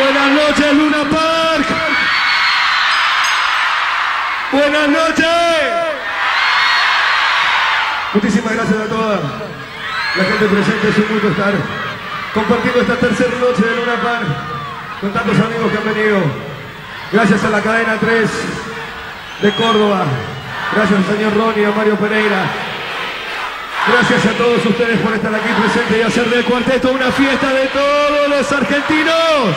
Buenas noches, Luna Park. Buenas noches. Muchísimas gracias a toda la gente presente. Es un gusto estar compartiendo esta tercera noche de Luna Park con tantos amigos que han venido. Gracias a la cadena 3 de Córdoba. Gracias al señor Ronnie y a Mario Pereira. Gracias a todos ustedes por estar aquí presentes y hacer del cuarteto una fiesta de todos los argentinos.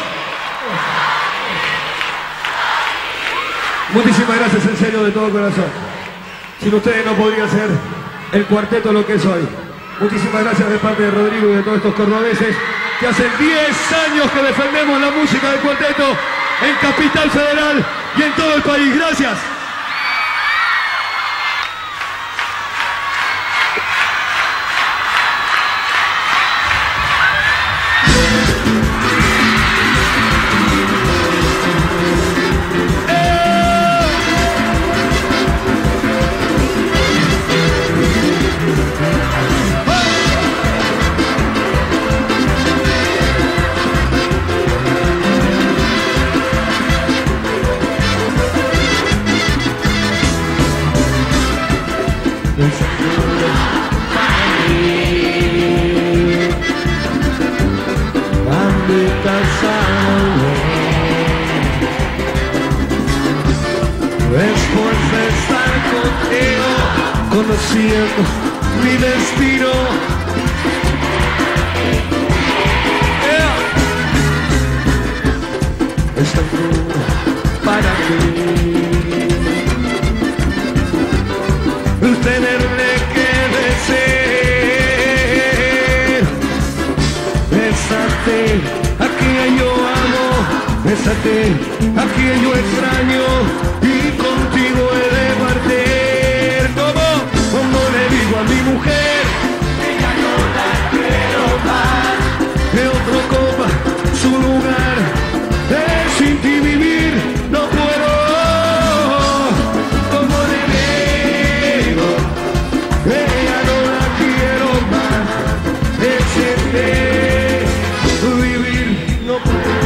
Muchísimas gracias, en serio, de todo corazón. Sin ustedes no podría ser el cuarteto lo que es hoy. Muchísimas gracias de parte de Rodrigo y de todos estos cordobeses que hacen 10 años que defendemos la música del cuarteto en Capital Federal y en todo el país. Gracias. Después de estar contigo, conociendo mi destino. Es tan duro para mí tenerle que decir: bésate a quien yo amo, bésate a quien yo extraño, y contigo he de partir. ¿Cómo le digo a mi mujer que ya no la quiero más? Que otro copa su lugar, sin ti vivir no puedo. ¿Cómo le digo que ya no la quiero más? Decirte vivir no puedo.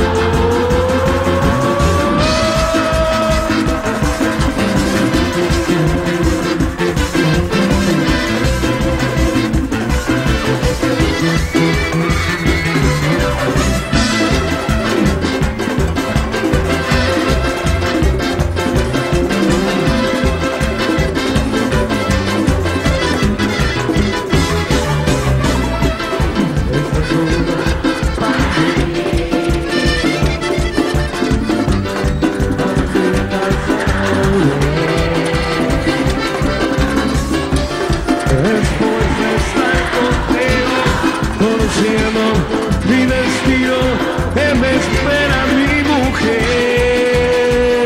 Mi destino, que me espera mi mujer.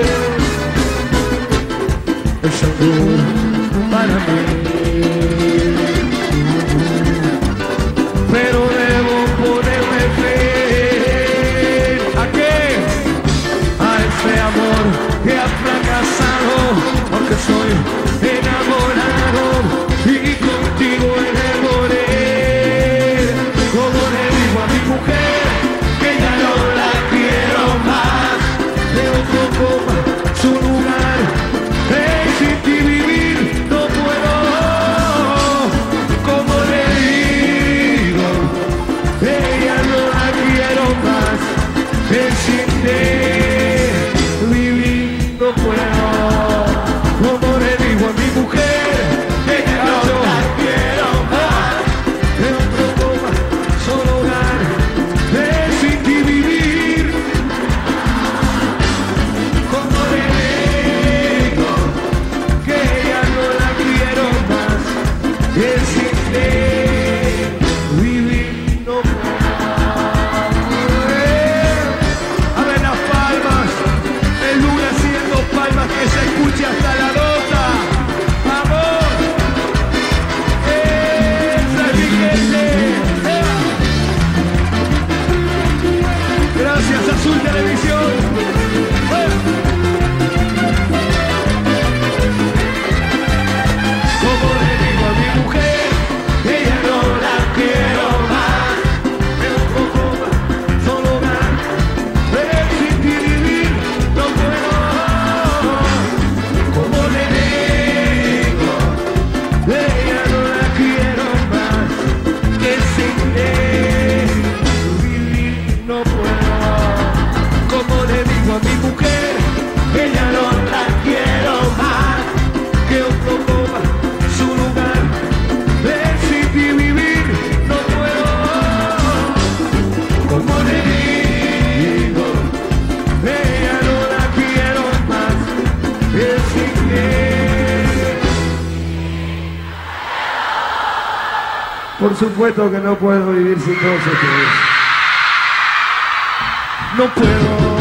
Es algo para mí, pero debo ponerme fe. ¿A qué? A este amor que ha fracasado, porque soy enamorado y contigo he de morir. Como le digo a mi mujer que ya no la quiero más, de otro copa su lugar, sin ti vivir no puedo. Por supuesto que no puedo vivir sin todos ustedes. No puedo.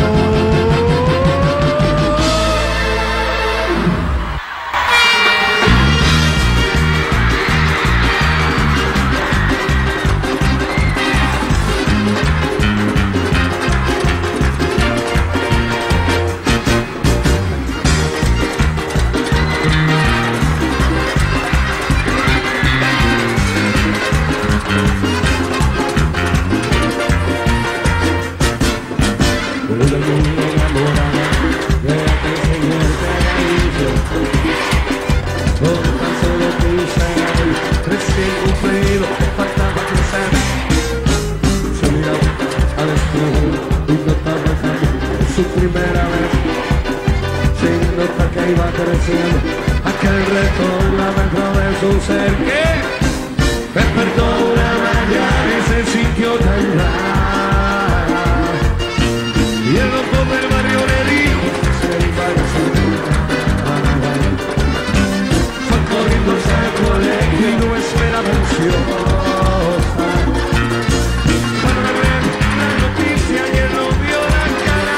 Aquel retorno dentro de su ser que despertó una mañana y se sintió tan rara. Y el doctor del barrio le dijo que se iba a desayunar. Fue corriendo hacia el colegio y no esperaba ansiosa para ver la noticia y él no vio la cara.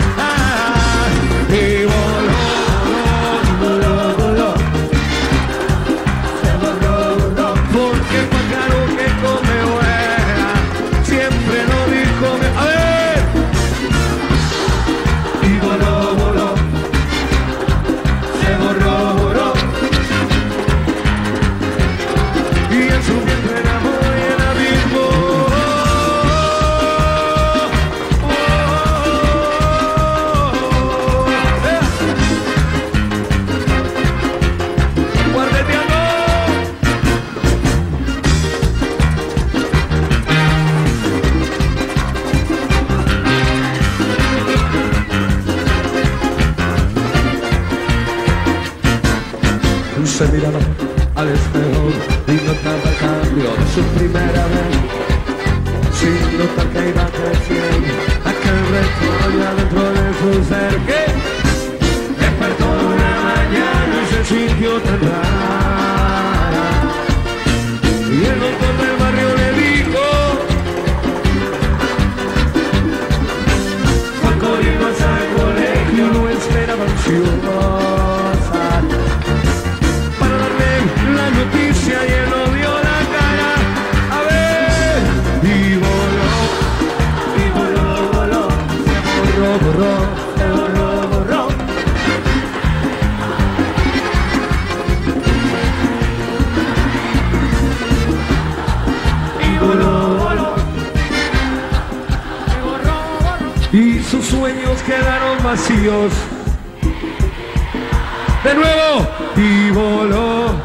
Y voló. Porque el pájaro que come vuela, siempre lo dijo. A ver. Y voló, voló, se borró, borró. Y en su vientre el amor y el abismo. Guardeteando. Se miraba al espejo y notaba el cambio de su primera vez, sin notar que iba creciendo aquel recuerdo dentro de su ser que despertó una mañana y se sintió tan rara. Y el doctor del barrio le dijo, fue corriendo hacia el colegio, no esperaba ansiosa la noticia y él no dio la cara. A ver. Y voló, voló, se borró, borró, se borró, borró. Y voló, voló, se borró, borró. Y sus sueños quedaron vacíos. De nuevo. Y voló.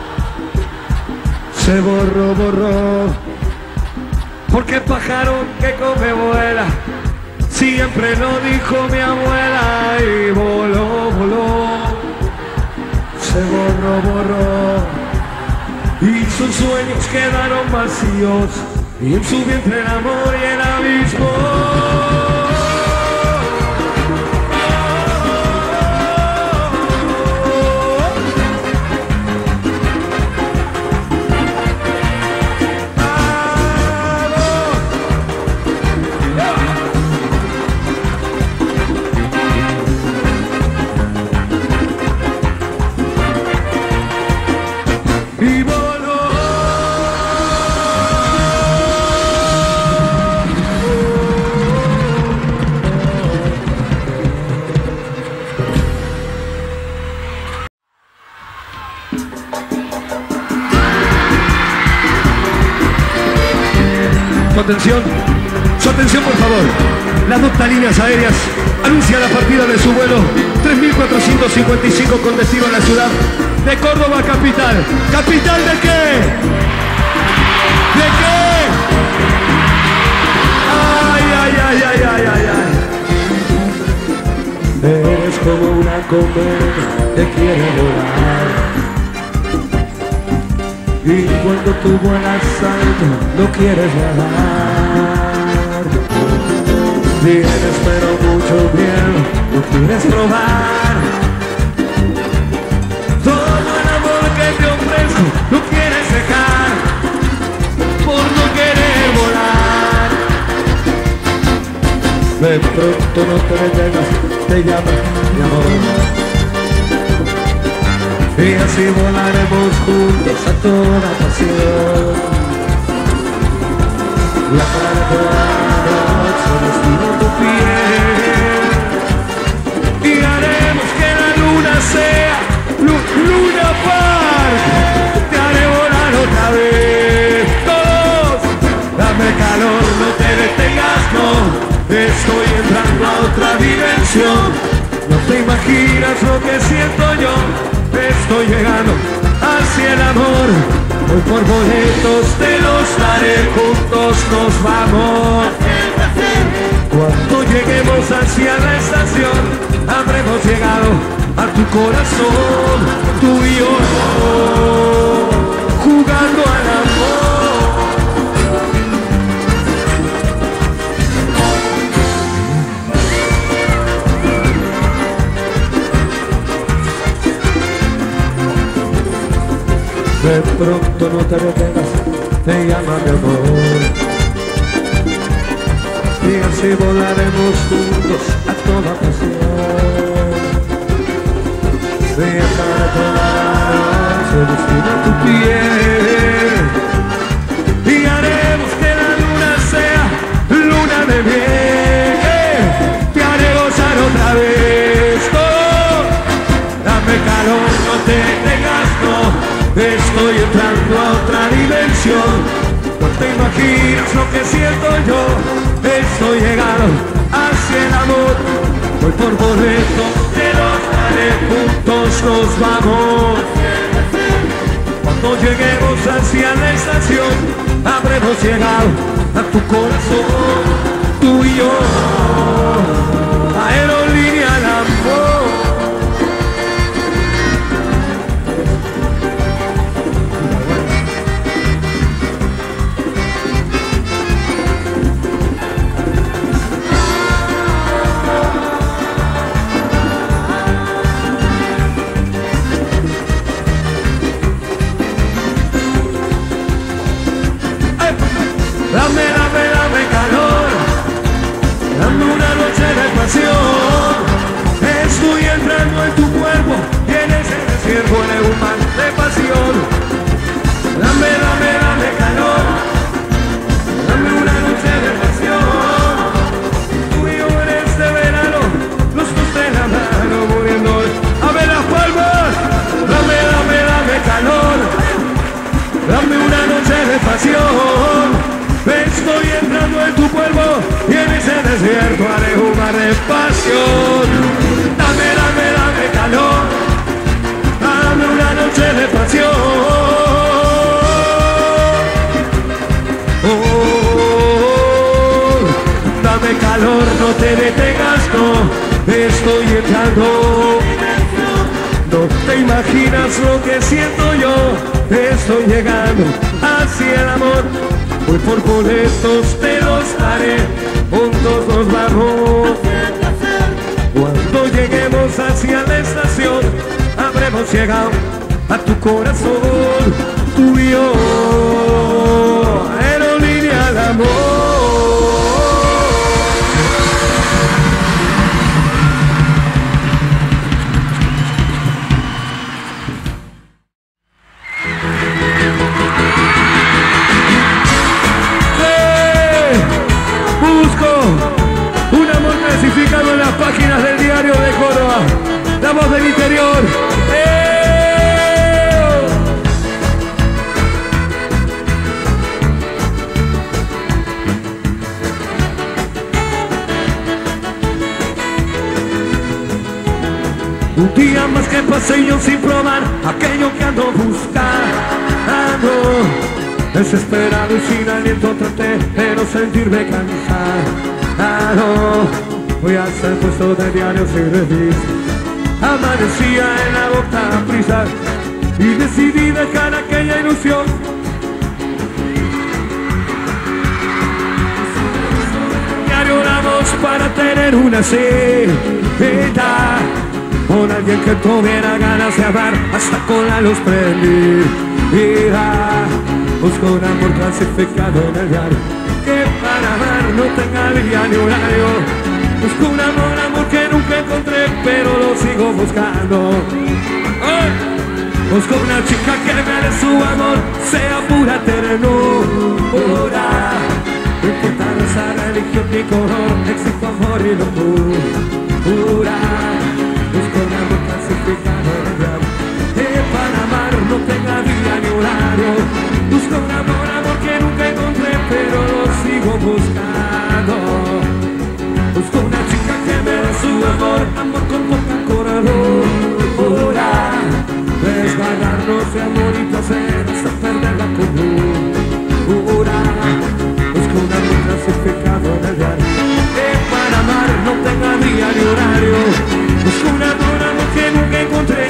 Se borró, borró, porque el pájaro que come vuela, siempre lo dijo mi abuela. Y voló, voló, se borró, borró, y sus sueños quedaron vacíos, y en su vientre el amor y el abismo. Su atención por favor. Las dos líneas aéreas anuncian la partida de su vuelo 3455 con destino a la ciudad de Córdoba capital. ¿Capital de qué? ¿De qué? Ay, ay, ay, ay, ay, ay, ay. Eres como una cometa que quiere volar, y cuando tú vuelas alto no quieres bajar. Tienes pero mucho miedo, no quieres probar todo el amor que te ofrezco, no quieres dejar. De pronto no te detengas, te llama mi amor. Y así volaremos juntos a toda pasión. La cara de la noche desnuda tu piel. Y haremos que la luna sea Luna Park. Te haré volar otra vez. Todos, dame calor, no te detengas, no. Estoy entrando a otra dimensión. No te imaginas lo que siento yo. Estoy llegando hacia el amor. Hoy por boletos te los daré, juntos nos vamos. Cuando lleguemos hacia la estación, habremos llegado a tu corazón. Tú y yo, jugando al amor. De pronto no te detengas, te llama mi amor. Y así volaremos juntos a toda pasión. Dejar toda la noche destina tu piel. Y haremos que la luna sea luna de miel. Te haré gozar otra vez. Oh, dame calor, no te detengas, no. Estoy entrando a otra dimensión. No te imaginas lo que siento yo. Estoy llegando hacia el amor. Voy por boletos, te los daré, juntos nos vamos. Cuando lleguemos hacia la estación, habremos llegado a tu corazón. Tú y yo, aerolínea al amor. Dame, dame, dame calor, dame una noche de pasión. Estoy entrando en tu cuerpo y en ese desierto de un mar de pasión. Dame, dame, dame calor, dame una noche de pasión. Tú y yo en este verano, los dos de la mano muriendo. ¡Dame las palmas! Dame, dame, dame calor, dame una noche de pasión. Estoy entrando en tu cuerpo y en ese desierto haré un mar de pasión. Dame, dame, dame calor, dame una noche de pasión. Oh, dame calor, no te detengas, no. Estoy entrando. No te imaginas lo que siento yo. Estoy llegando hacia el amor. Voy por boletos, te los daré, juntos nos vamos. Cuando lleguemos hacia la estación, habremos llegado a tu corazón. Tú y yo, aerolínea al amor. Un amor clasificado en las páginas del diario de Córdoba, la voz del interior. Un día más que pasé yo sin probar aquello que ando buscando. Desesperado y sin aliento traté de no sentirme cansado. Voy a hacer puesto de diarios y revistas. Amanecía en la boca prisa y decidí dejar aquella ilusión. Diario oramos para tener una cita con alguien que tuviera ganas de amar hasta con la luz prendida. Busco un amor clasificado en el diario que para amar no tenga día ni horario. Busco un amor que nunca encontré, pero lo sigo buscando. Busco una chica que me dé su amor, sea pura ternura. No importa raza, religión ni color, éxito, amor y locura. Busco un amor clasificado en el diablo, que para amar no tenga día ni horario. Busco un amor que nunca encontré, pero lo sigo buscando. Busco una chica que me dé su amor con poca cordura. Resbalarnos de amor y placer hasta perder la cordura. Busco un amor clasificado en el diario, que para amar no tenga día ni horario. Busco un amor que nunca encontré.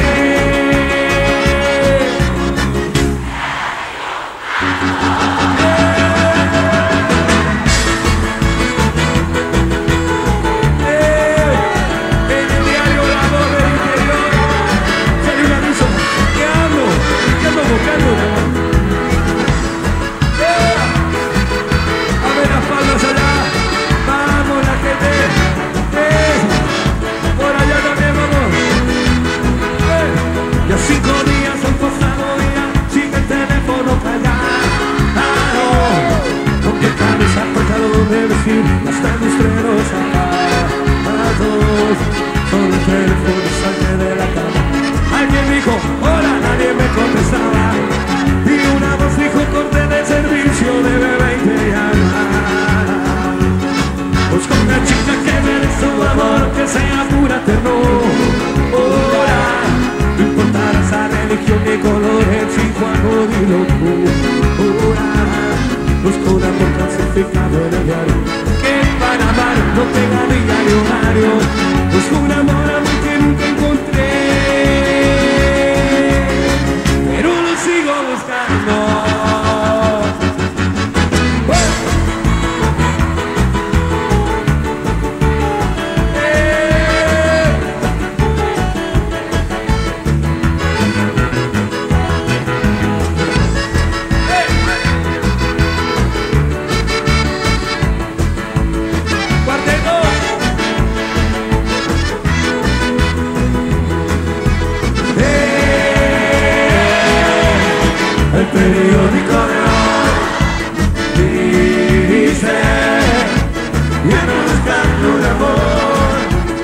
Hasta mis frenos apagados, solo el teléfono salté de la cama. Alguien dijo, hola, nadie me contestaba, y una voz dijo, corte de servicio, debe 20 llamadas. Busco una chica que me dé su amor, que sea pura ternura. No importa raza, religión ni color, éxito, amor y locura. Busco un amor clasificado en el diario, que para amar no tenga día ni horario. Busco un amor que nunca encontré, pero lo sigo buscando. El periódico de hoy dice, ya no buscando un amor.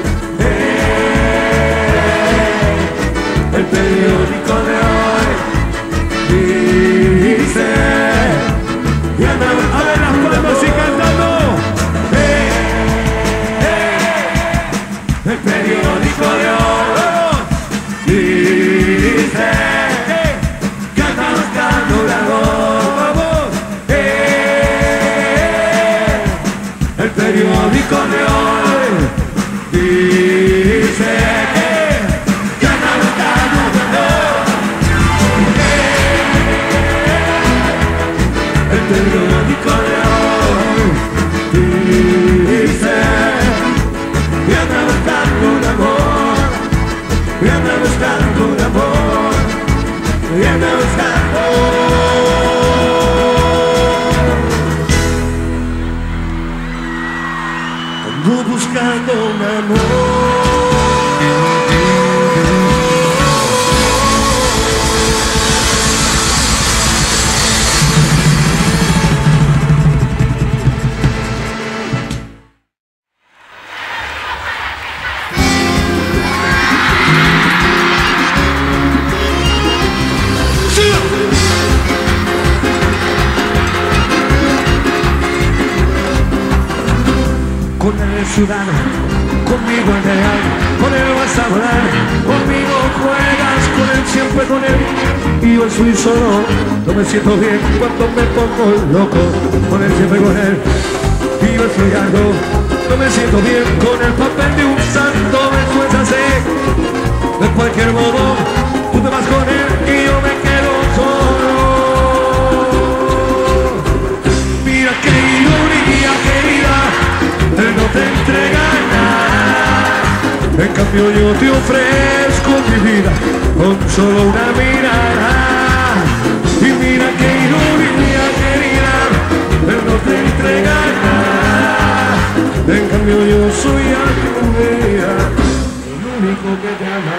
El periódico de hoy dice, ya no. A ver las palmas y cantando. El periódico de hoy dice, el periódico de hoy dice que anda buscando un amor. El periódico de hoy dice que anda buscando un amor, que anda buscando un amor, que anda buscando. Buscando un amor. Con el ciudad, conmigo en real, con él vas a volar, conmigo juegas, con él siempre con él, y yo soy solo, no me siento bien cuando me pongo loco, con él siempre con él, y yo soy algo, no me siento bien con el papel de un santo, me suelta así, de cualquier modo, tú te vas con él y yo me quedo solo. Mira qué ironía, querida, él no te entrega nada, en cambio yo te ofrezco mi vida con solo una mirada. Y mira qué ironía, querida, él no te entrega nada, en cambio yo soy que te ama.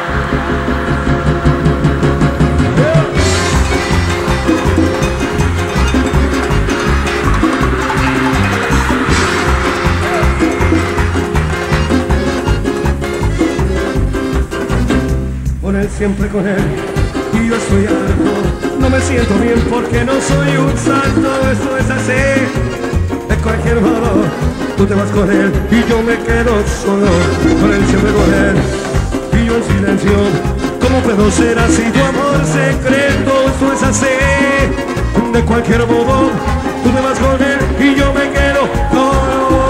Con él, siempre con él, y yo estoy harto. No me siento bien porque no soy un santo. Esto es así, de cualquier modo. Tú te vas con él y yo me quedo solo. Con él, siempre con él, y yo en silencio. ¿Cómo puedo ser así tu amor secreto? Esto es así, de cualquier modo. Tú te vas con él y yo me quedo solo.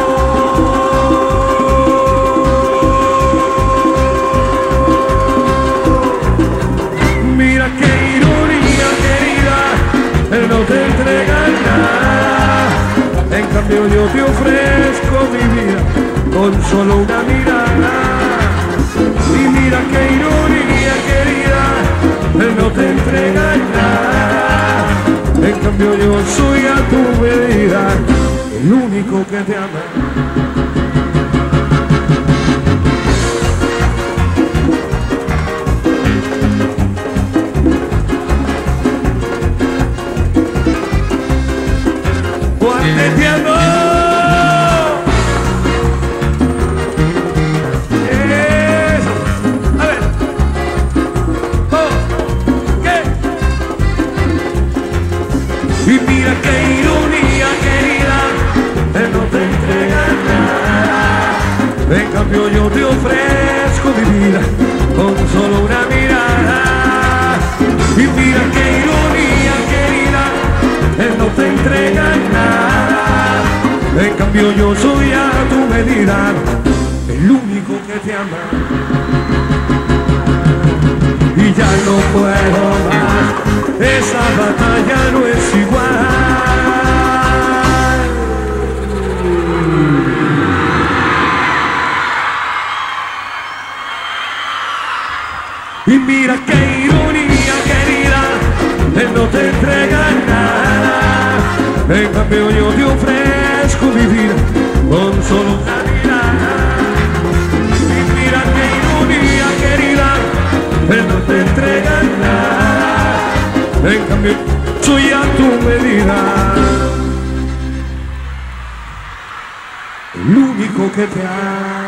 Mira qué ironía, querida, él no te entrega nada. En cambio yo te ofrezco mi vida con solo una mirada. Y mira qué ironía, querida, él no te entrega nada. En cambio yo soy a tu medida, el único que te ama. Te amo. Eso. A ver. Oh. ¿Qué? Y mira qué ironía, querida, él no te entrega nada. En cambio yo te ofrezco mi vida con solo una mirada. Y mira qué ironía, querida, él no te entrega nada. En cambio yo soy a tu medida, el único que te ama. Y ya no puedo más, esa batalla no es igual. Y mira qué ironía, querida, él no te entrega nada. En cambio yo te ofrezco mi vida con solo una mirada. Y mira qué ironía, querida, él no te entrega nada. En cambio soy a tu medida, el único que te ama.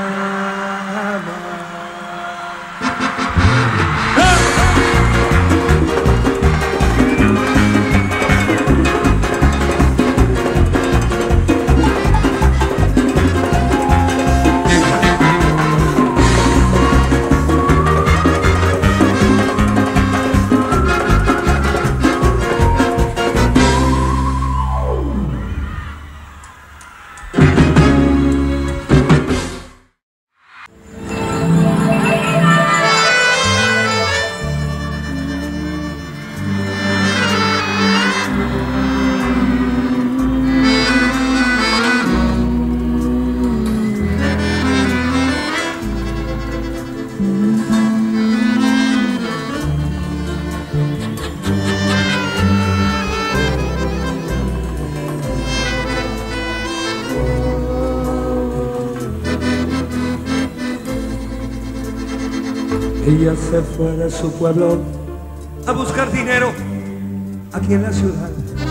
Ella se fue de su pueblo a buscar dinero aquí en la ciudad.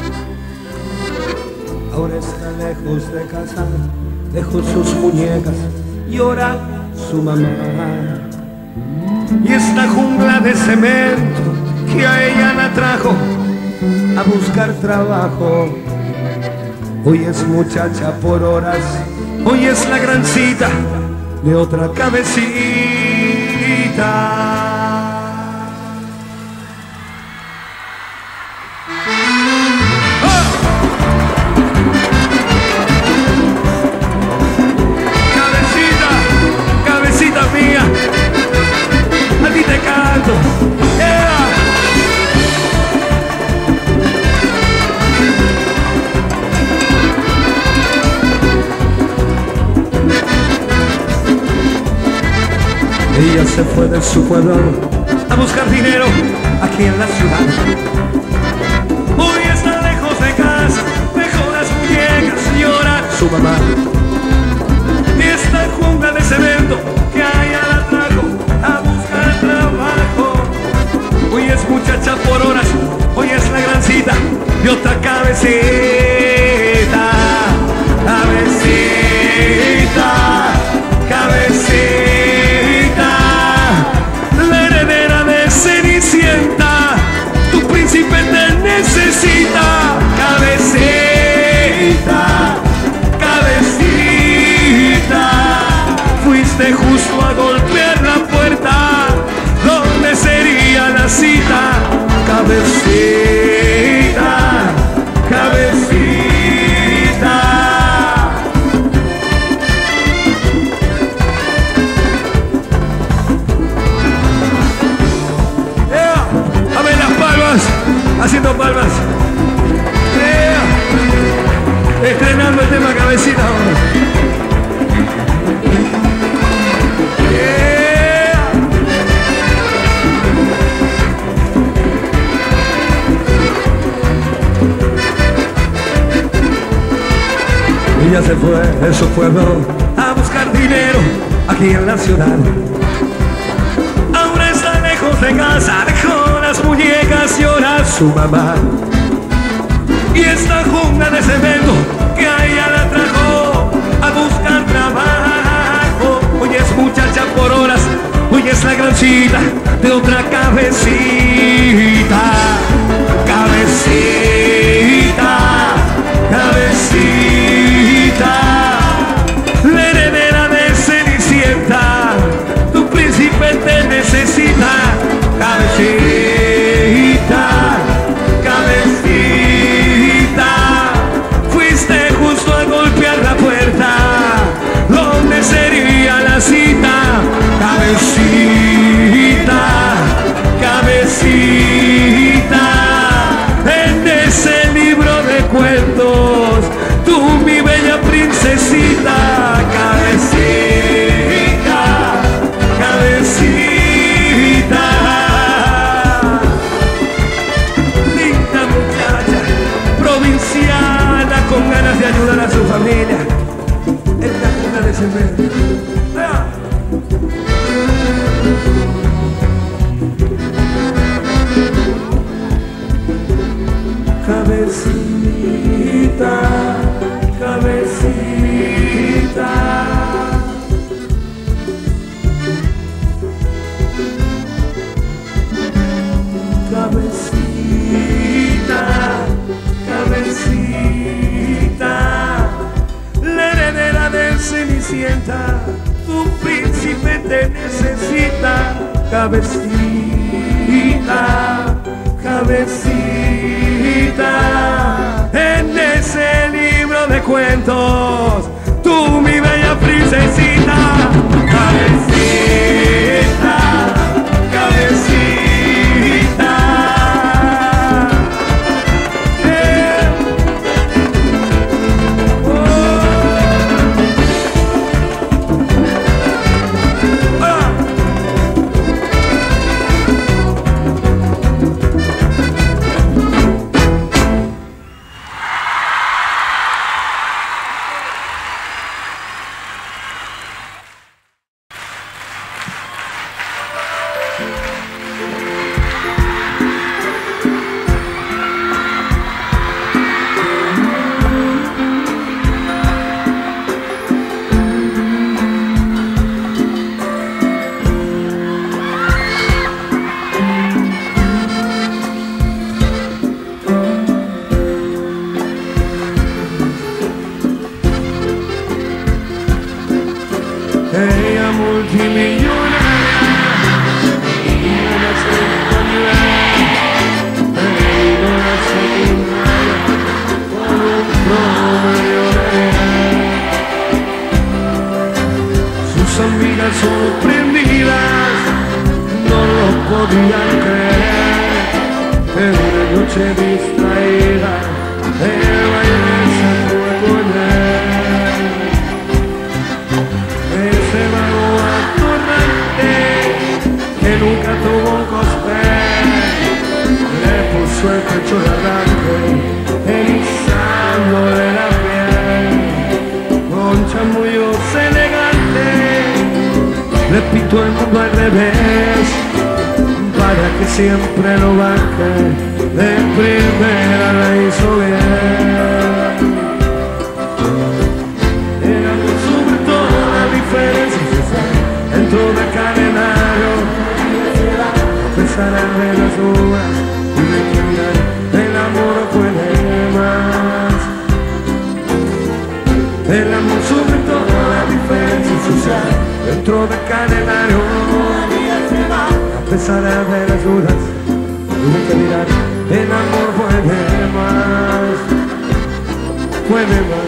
Ahora está lejos de casa, lejos sus muñecas, llora su mamá. Y esta jungla de cemento que a ella la trajo a buscar trabajo, hoy es muchacha por horas, hoy es la gran cita de otra cabecita. Cabecita mía, a ti te canto. Ella se fue de su pueblo a buscar dinero aquí en la ciudad. Hoy está lejos de casa, lejos las muñecas, llora su mamá. Esta jungla de cemento que a ella la trajo a buscar otra cabecita, cabecita, cabecita, la heredera de Cenicienta, tu príncipe te necesita, cabecita, cabecita, fuiste justo a golpear la puerta, ¿dónde sería la cita? Cabecita, cabecita. Dame las palmas, haciendo palmas. Estrenando el tema cabecita. Ella se fue de su pueblo a buscar dinero aquí en la ciudad. Ahora está lejos de casa, dejó las muñecas, llora su mamá. Y esta jungla de cemento que a ella la trajo a buscar trabajo. Hoy es muchacha por horas, hoy es la gran cita de otra cabecita. Cabecita, cabecita, la heredera de Cenicienta, tu príncipe te necesita. Cabecita, cabecita, fuiste justo a golpear la puerta, ¿dónde sería la cita? Cabecita, cabecita, en ese libro de cuentos, tú mi bella princesita. Cabecita, cabecita, linda muchacha, provinciana con ganas de ayudar a su familia. Es la cuna de cemento. Cabecita, cabecita, cabecita, cabecita, la heredera de Cenicienta, tu príncipe te necesita. Cabecita, cabecita, en ese libro de cuentos, tú mi bella princesita. Cabecita, cabecita, ella multimillonaria, una secundaria, una secundaria, con un promedio de sus amigas sorprendidas no lo podían creer. En una noche distraída, el baile se fue con él. Ese vago atorrante que nunca tuvo un cosplay, le puso el pecho de arranque, erizándole la piel. Con chamullos elegantes le pintó el mundo al revés, para que siempre lo baje en primera la hizo bien. Era sobre todo la diferencia dentro del calendario, a pesar de las dudas y de cambiar, el amor puede más. El amor sobre todo la diferencia social dentro del calendario, a pesar de las dudas y de cambiar, el amor puede más, puede más.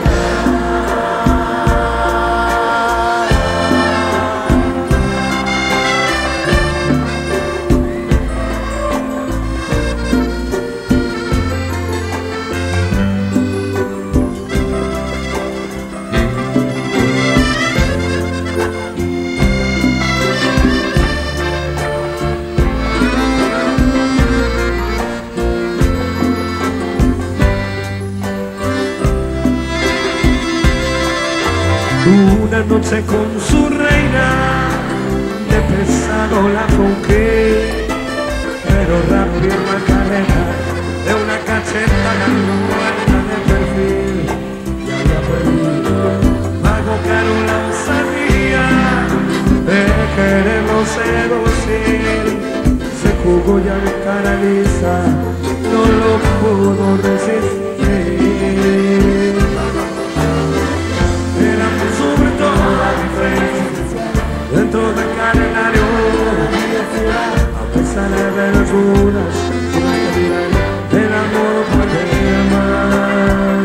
Una noche con su reina, de pesado la fonqué, pero rápido la carrera de una cacheta ganó vuelta de perfil. Ya la perdí, pago caro la osadía de querernos seducir. Se jugó ya de cara lisa, no lo pudo resistir. Dentro del calendario, a pesar de las dudas, el amor puede más.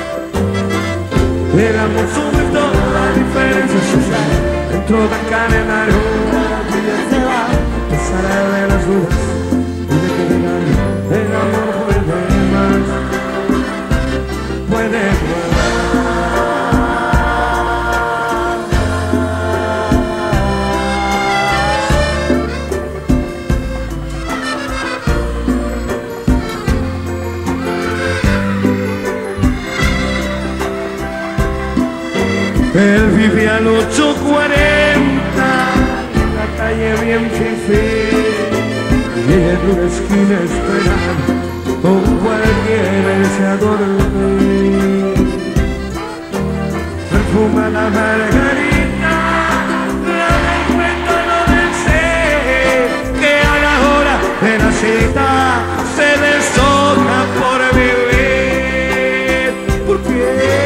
El amor sobre todo la diferencia social dentro del calendario, a pesar de las dudas, el amor puede más, puede más. Él vivía al 840, en la calle bien fifí, y en una esquina esperando, con cualquiera se dormir. Perfuma la margarita, la encuentro no desee, que a la hora de la cita se deshoja por vivir. ¿Por qué?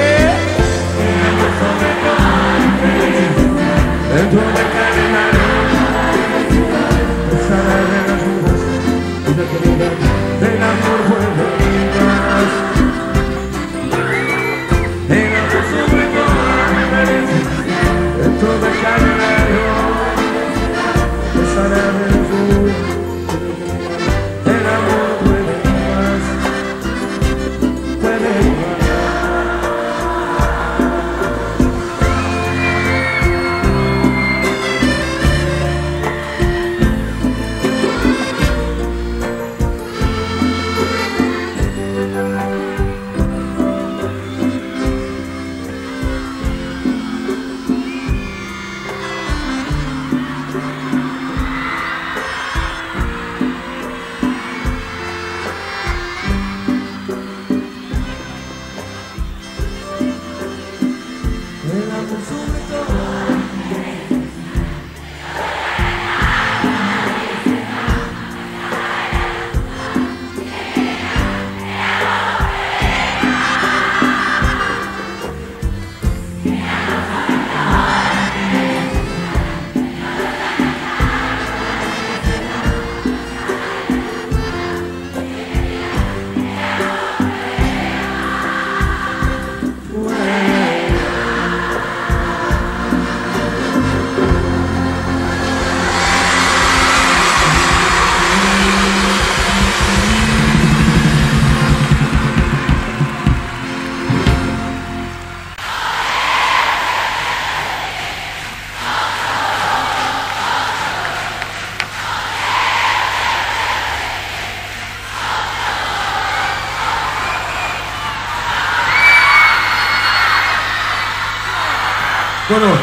Dentro del calendario, pesar de las dudas y de querer, el amor puede más. El amor sobre todo la diferencia dentro del calendario, pesar de las dudas, el amor puede más, puede más. Bueno,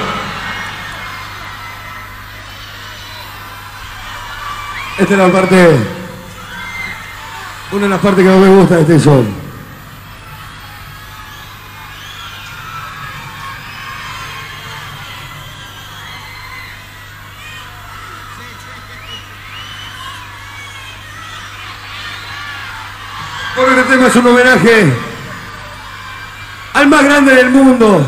esta es la parte Una de las partes que más me gusta de este show. Porque este tema es un homenaje al más grande del mundo.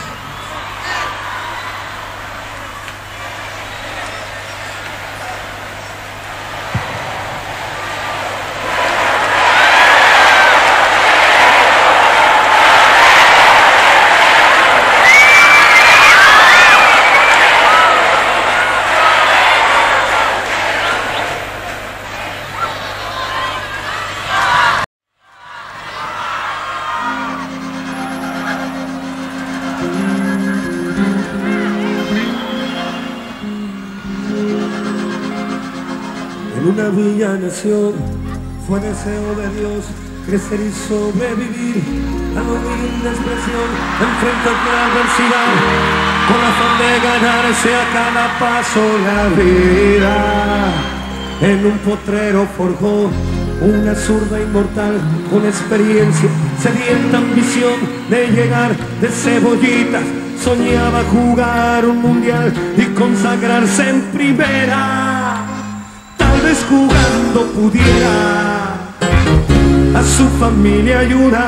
En una villa nació, fue deseo de Dios crecer y sobrevivir a la humilde expresión, enfrentar la adversidad con afán de ganarse a cada paso la vida. En un potrero forjó una zurda inmortal con experiencia, sedienta ambición de llegar de cebollitas. Soñaba jugar un mundial y consagrarse en primera. Tal vez jugando pudiera a su familia ayudar.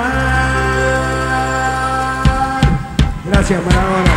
Gracias, Maradona.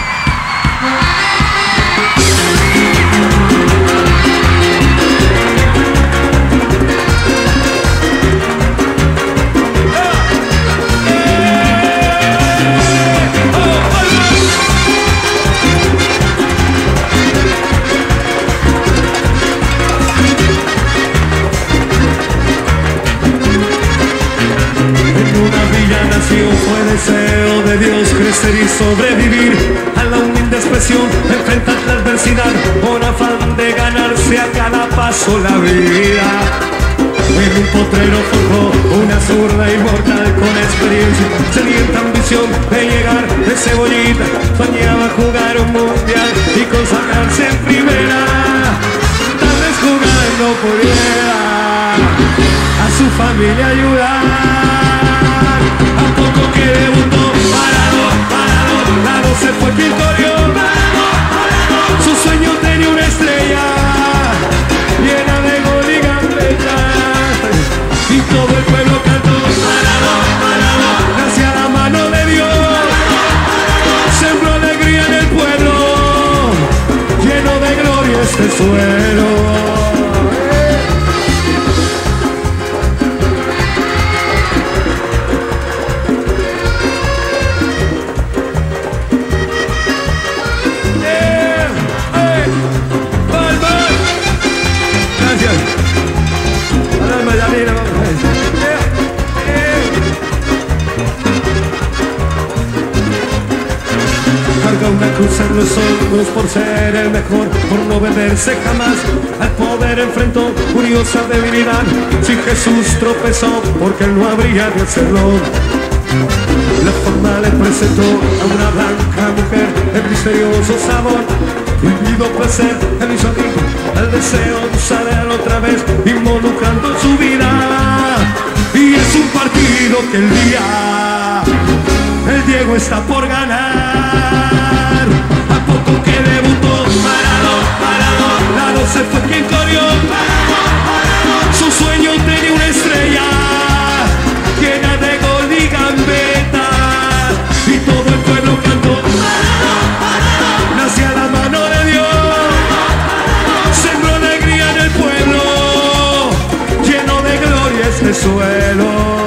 Fue deseo de Dios crecer y sobrevivir a la humilde expresión, enfrentar la adversidad por afán de ganarse a cada paso la vida. En un potrero forjó una zurda inmortal con experiencia, sedienta ambición de llegar de cebollita. Soñaba jugar un mundial y consagrarse en primera. Tal vez jugando pudiera a su familia ayudar. Que debutó, parado, se fue quien corrió. Su sueño tenía una estrella llena de gol y gambeta, y todo el pueblo cantó, parado, hacia la mano de Dios. Sembró alegría en el pueblo, lleno de gloria este suelo. Una cruz en los hombros por ser el mejor, por no venderse jamás al poder enfrentó curiosa debilidad. Si Jesús tropezó, porque él no habría de hacerlo. La forma le presentó a una blanca mujer el misterioso sabor, vivido placer, él hizo rico el deseo de usar otra vez, involucrando su vida. Y es un partido que el día el Diego está por ganar. A poco que debutó, parado, se fue quien corrió. Su sueño tenía una estrella llena de gol y gambeta, y todo el pueblo cantó, nació a la mano de Dios. Sembró alegría en el pueblo, lleno de gloria este suelo.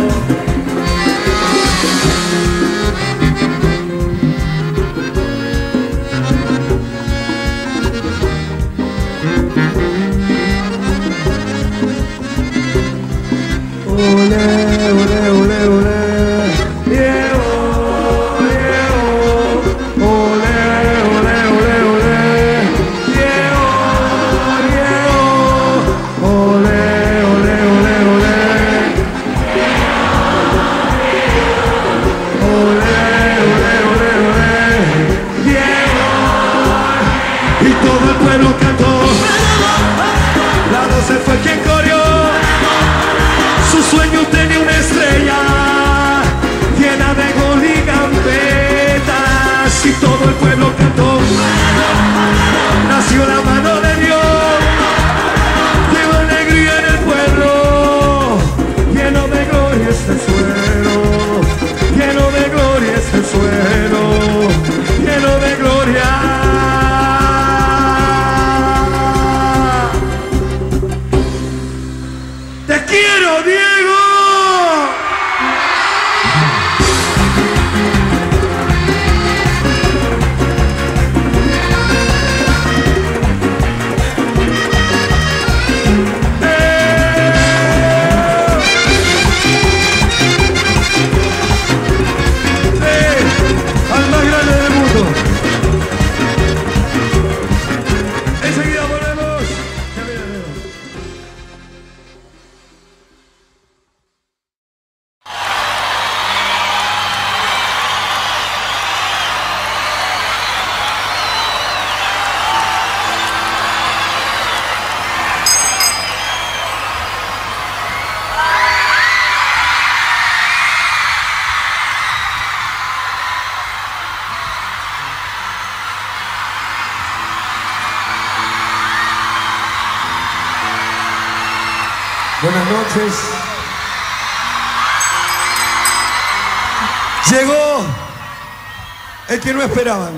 Buenas noches. Llegó el que no esperaban.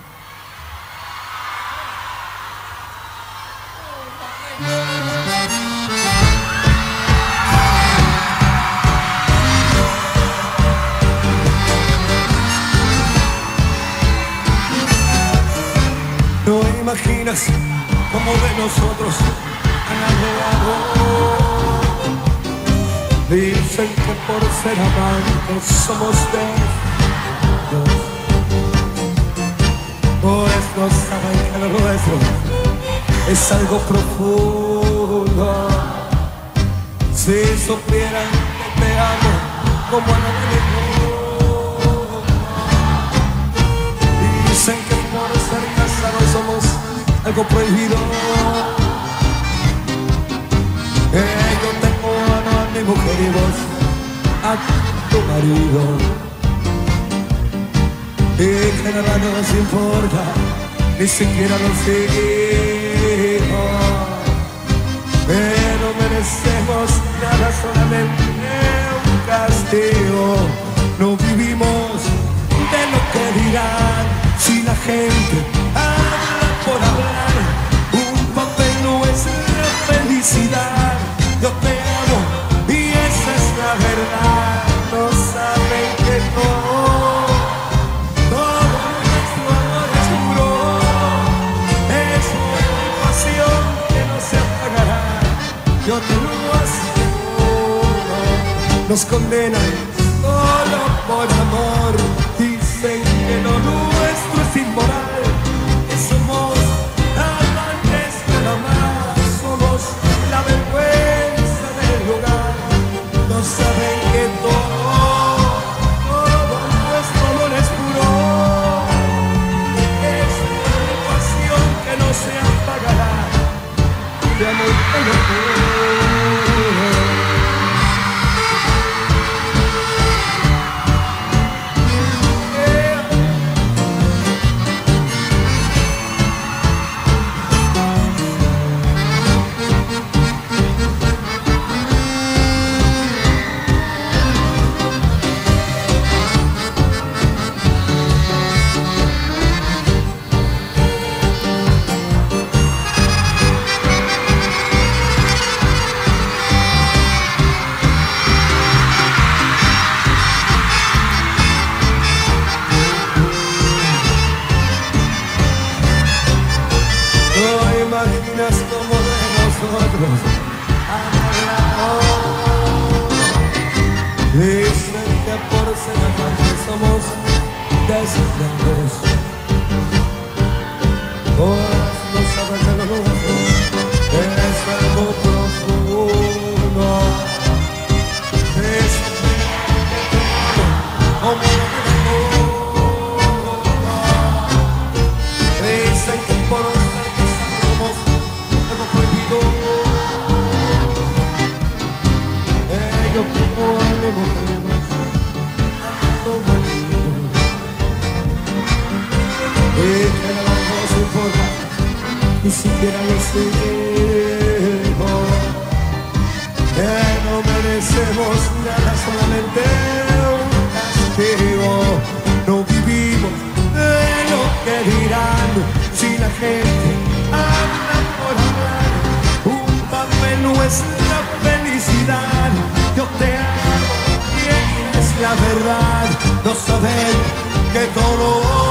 No imaginas cómo de nosotros han hablado. Dicen que por ser amantes somos desnudos, pues no saben que lo nuestro es algo profundo. Si supieran que te amo como a nadie. Dicen que por ser casados somos algo prohibido. Yo tengo a mi mujer y vos a tu marido, y que nada nos importa, ni siquiera los hijos. Pero merecemos nada, solamente un castigo. No vivimos de lo que dirán, si la gente habla por hablar. Un papel no es la felicidad. Yo te amo y esa es la verdad. No saben que todo nuestro amor es puro. Es una pasión que no se apagará. Yo te lo aseguro. Nos condenan solo por amor. Dicen que lo nuestro es inmoral, que somos amantes nada más, somos la vergüenza del hogar. No saben que todo nuestro amor es puro. Es una pasión que no se apagará. De amor te lo juro. Como de nosotros han hablado. Dicen que por ser amantes somos desnudos, pues no saben de lo nuestro es algo profundo. Dicen que como dicen que por ser somos algo prohibido. Yo como a mi mujer a tu marido, y que no nos importa, ni siquiera los hijos. Que no merecemos nada, solamente un castigo. No vivimos de lo que dirán, si la gente habla por hablar. Un papel no es la felicidad. Yo te amo y es la verdad. No saber que todo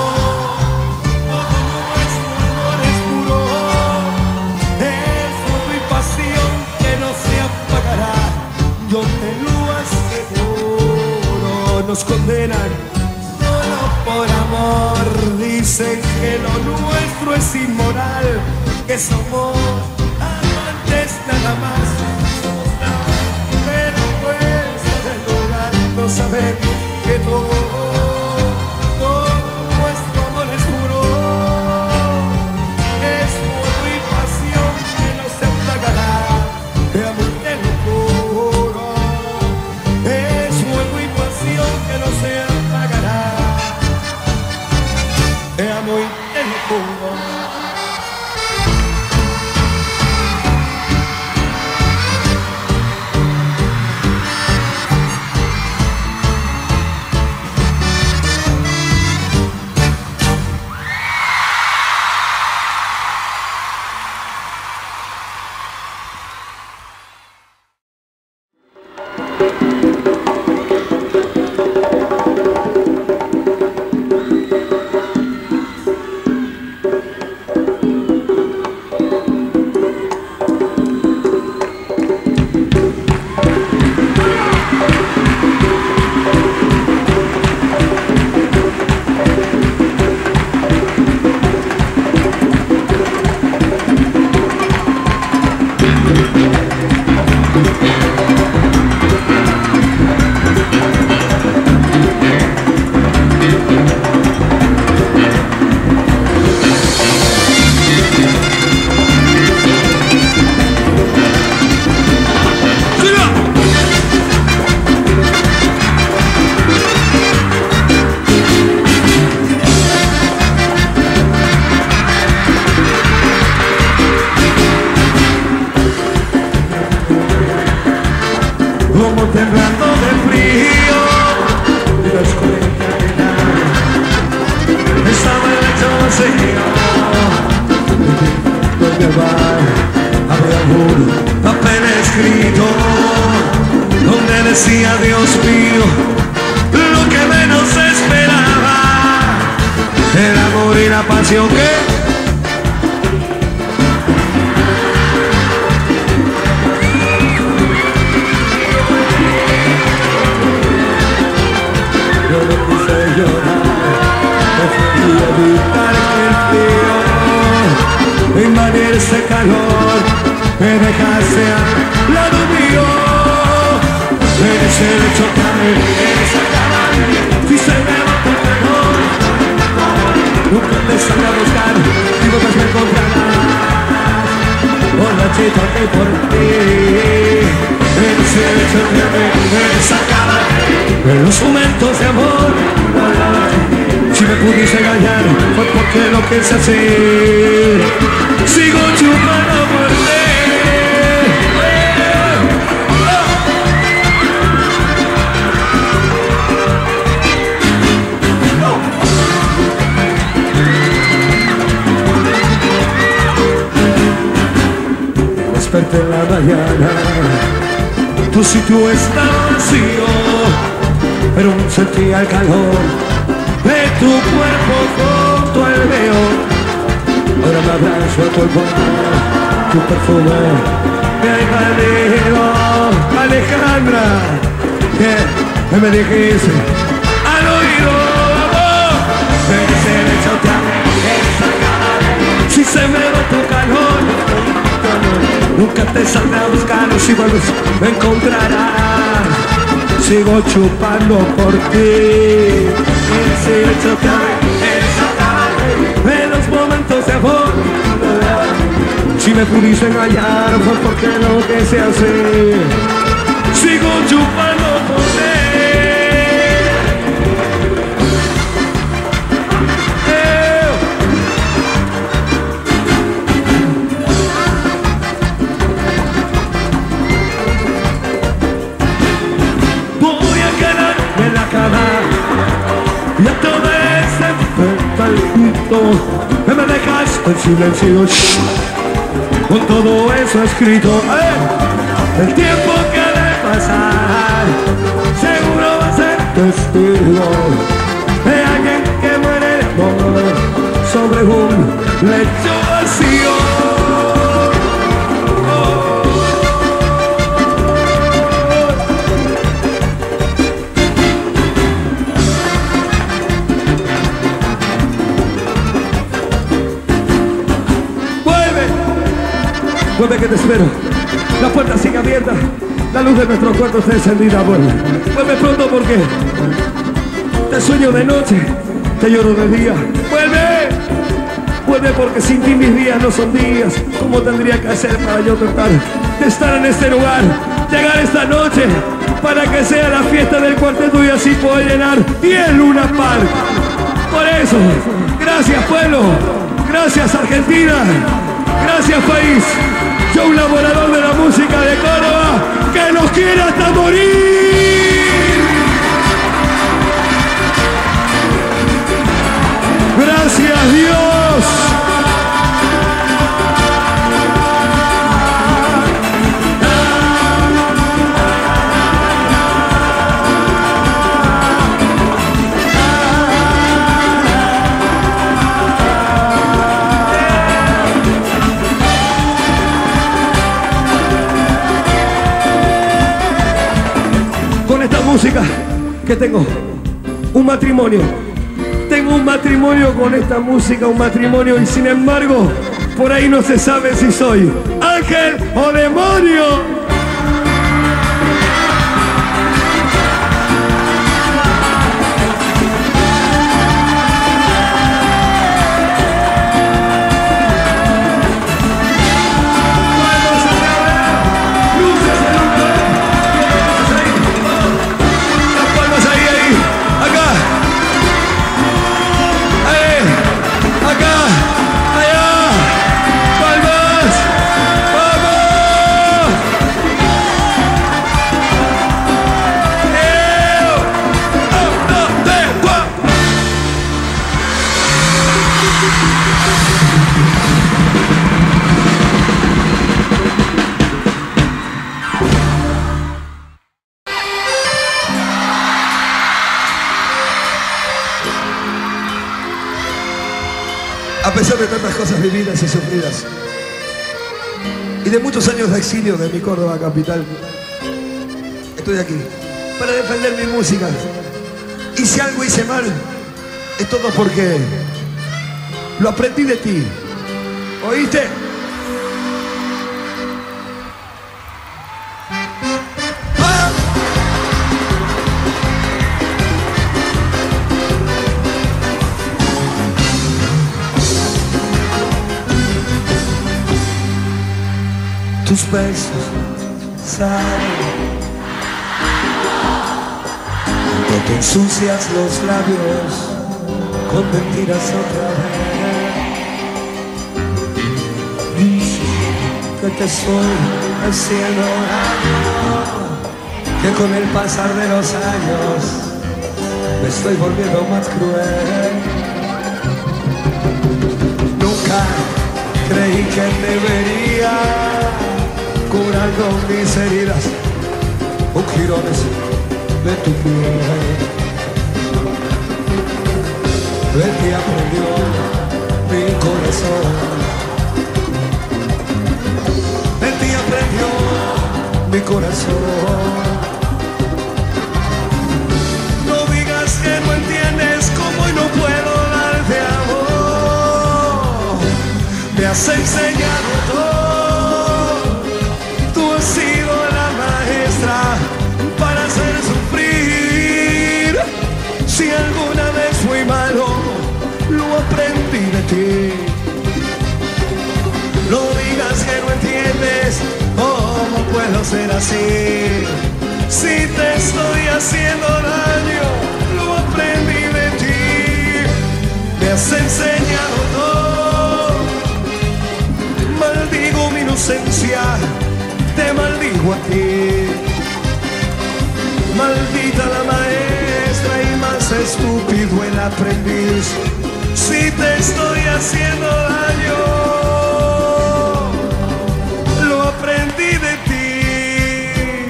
nuestro amor es puro. Es fuego y pasión que no se apagará. Yo te lo aseguro. Nos condenan solo por amor. Dicen que lo nuestro es inmoral, que somos amantes nada más. Somos la vergüenza del hogar. No saben que todo nuestro amor es puro. Es fuego y pasión que no se apagará. De amor te lo juro. Es fuego y pasión que no se apagará. Te amo y te lo juro. la pasión que yo no quise llorar, preferí evitar que el frío invadiera ese calor, me dejase al lado mío. Eres el hecho que eres el caballo, si se me va por calor, nunca te salga a buscar, y no me encontrarás, borrachito que por ti. Eres el hecho que eres el caballo, en los momentos de amor, si me pudiste engañar, fue porque lo quise hacer, sigo chupando por ti. Desperté en la mañana, tu sitio estaba vacío, pero sentía el calor de tu cuerpo junto al mío. Ahora me abrazo a tu almohada, tu perfume me ha invadido. Alejandra, que me dijiste al oído, amor, eres el hecho que eres el calor, si se me va tu calor, nunca te saldré a buscar, si vuelves me encontrarás, sigo chupando por ti. Eres el hecho que eres el calor, en los momentos de amor, si me pudiste engañar fue porque lo que se hace, sigo chupando por ti. Voy a quedarme en la cama y a todo ese enfrentamiento que me dejaste en silencio, con todo eso escrito. El tiempo que ha de pasar seguro va a ser testigo de alguien que muere de amor sobre un lecho vacío. Vuelve que te espero, la puerta sigue abierta, la luz de nuestro cuarto está encendida. Vuelve pronto porque te sueño de noche, te lloro de día. Vuelve porque sin ti mis días no son días. ¿Cómo tendría que hacer para yo tratar de estar en este lugar, llegar esta noche para que sea la fiesta del cuarteto y así poder llenar 10 Luna Park? Por eso, gracias pueblo, gracias Argentina, gracias país. Yo, un laborador de la música de Córdoba, que nos quiere hasta morir. Gracias Dios. Música que tengo un matrimonio con esta música, un matrimonio, y sin embargo por ahí no se sabe si soy ángel o demonio. A pesar de tantas cosas vividas y sufridas y de muchos años de exilio de mi Córdoba capital, estoy aquí para defender mi música. Y si algo hice mal, es todo porque lo aprendí de ti. ¿Oíste? Tus besos saben, no te ensucias los labios con mentiras otra vez. Dices que te estoy haciendo daño, que con el pasar de los años me estoy volviendo más cruel. Nunca creí que debería curando mis heridas con jirones de tu piel. De ti aprendió mi corazón, de ti aprendió mi corazón. No digas que no entiendes cómo y no puedo darte amor. Me has enseñado todo. Has sido la maestra para hacer sufrir. Si alguna vez fui malo, lo aprendí de ti. No digas que no entiendes cómo puedo ser así. Si te estoy haciendo daño, lo aprendí de ti. Me has enseñado todo. Maldigo mi inocencia, te maldigo a ti. Maldita la maestra y más estúpido el aprendiz. Si te estoy haciendo daño, lo aprendí de ti.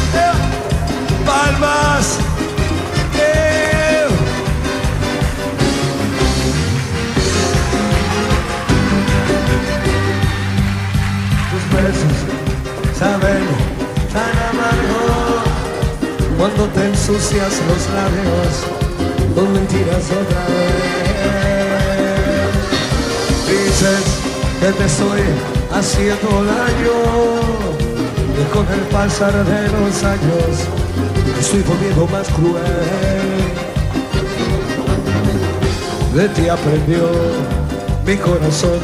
Palmas. Tus besos saben tan amargo cuando te ensucias los labios con mentiras otra vez. Dices que te estoy haciendo daño, que con el pasar de los años me estoy volviendo más cruel. De ti aprendió mi corazón,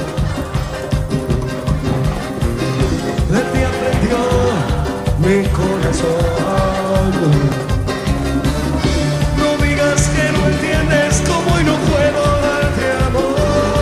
de ti aprendió mi corazón. No digas que no entiendes cómo y no puedo darte amor.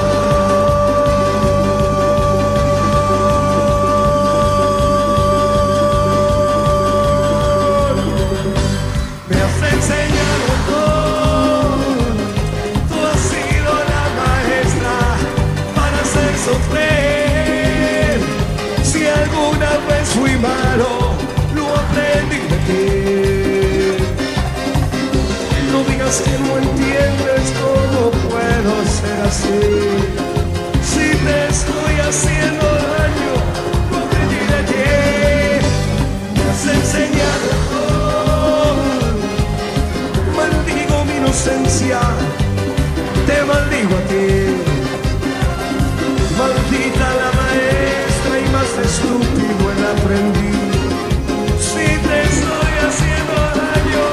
Me has enseñado todo. Tú has sido la maestra para hacer sufrir. Si alguna vez fui malo, lo aprendí de ti. No digas que no entiendes cómo puedo ser así. Si te estoy haciendo daño, lo aprendí de ti. Me has enseñado todo. Maldigo mi inocencia, te maldigo a ti. Maldita la maestra y más estúpido el aprendiz. Si te estoy haciendo daño,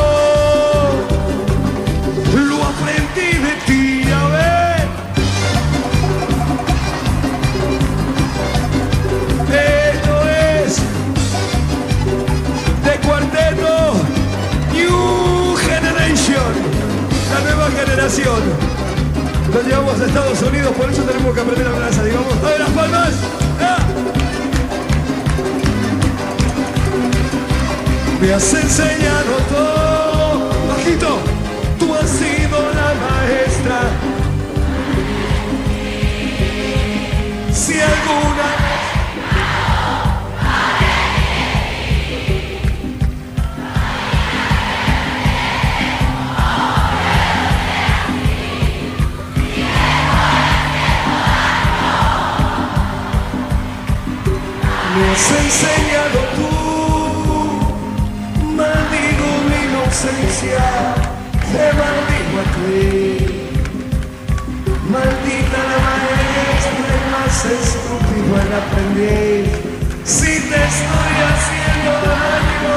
lo aprendí de ti. A ver, esto es de Cuarteto New Generation, la nueva generación. Lo llevamos a Estados Unidos, por eso tenemos que aprender a hablar esa. Digamos, ¡a ver las palmas! ¡Ah! Me has enseñado todo. Bajito, tú has sido la maestra. Si alguna has enseñado tú. Maldigo mi inocencia, te maldigo a ti. Maldita la maestra, el más estúpido el aprendiz. Si te estoy haciendo daño,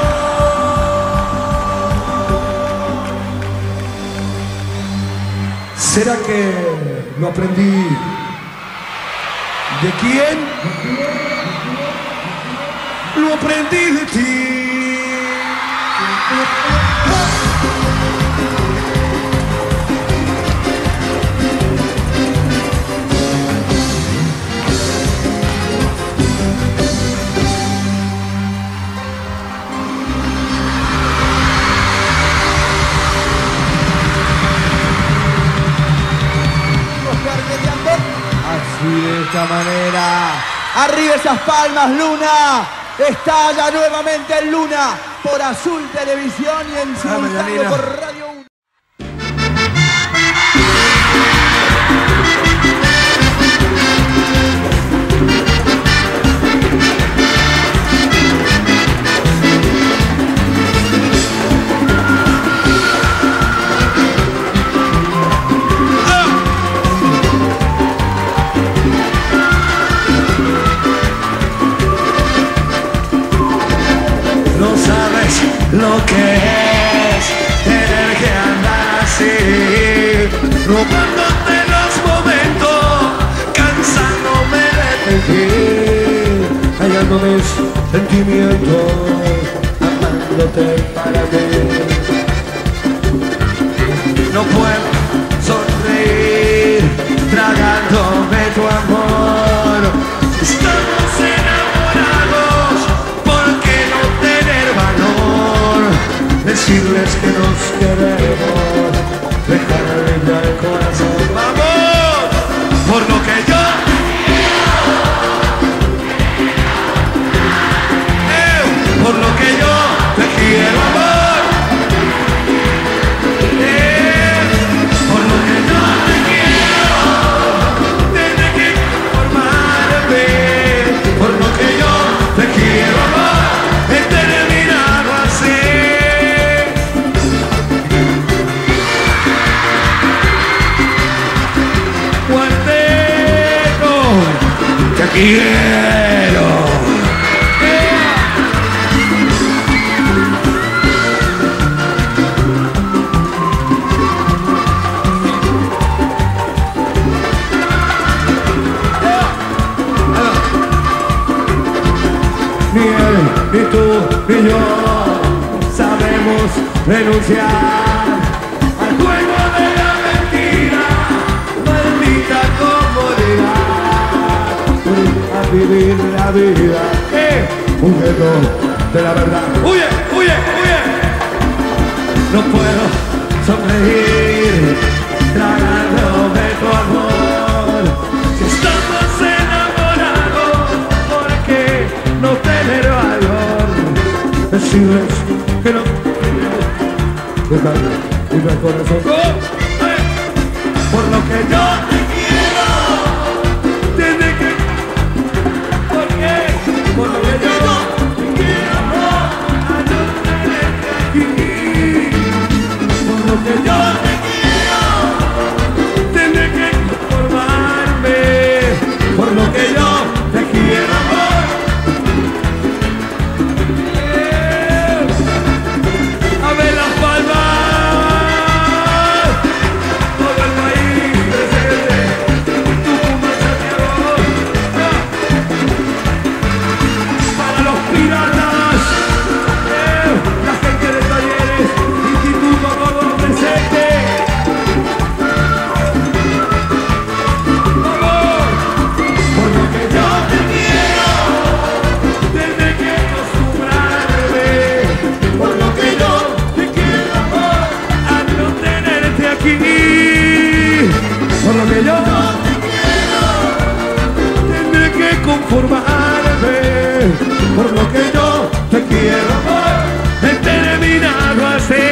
¿será que lo aprendí? ¿De quién? Lo aprendí de ti. Así de esta manera. Arriba esas palmas, Luna. Estalla nuevamente en Luna por Azul Televisión y en simultáneo por Radio 1. Lo que es tener que andar así, robándote los momentos, cansándome de ti, callando mis sentimientos, amándote para mí. No puedo sonreír, tragándome tu amor. Estamos enamorados, ¿por qué no tener valor? Decirles que nos queremos, dejarle el corazón. ¡Vamos! Por lo que yo por lo que yo te quiero, amor. Por lo que yo te quiero, tienes que conformarme. Por lo que yo te quiero, amor, he terminado así. Cuarteto, te quiero. Ni él, ni tú, ni yo sabemos renunciar al juego de la mentira, maldita comodidad, a vivir la vida, huyendo de la verdad. ¡Huye, huye, huye! No puedo sonreír, tragándome tu amor. Si estamos enamorados, ¿por qué no tener valor? Decirles que no dejarme y el corazón. Por lo que yo te quiero, tiene que. ¿Por qué? Por lo que yo te quiero, a no tenerte aquí. Por lo que yo te quiero, tiene que conformarme. Por lo que yo te quiero, amor. A ver las palmas, todo el país presente, Tucumán, Santiago, para los piratas, la gente de Talleres, Instituto Córdoba presente. Vamos, por lo que yo te quiero, tendré que acostumbrarme. Por lo que yo te quiero, amor, a no tenerte aquí. Por lo que yo te quiero, tendré que conformarme. Por lo que yo te quiero, amor, he terminado así.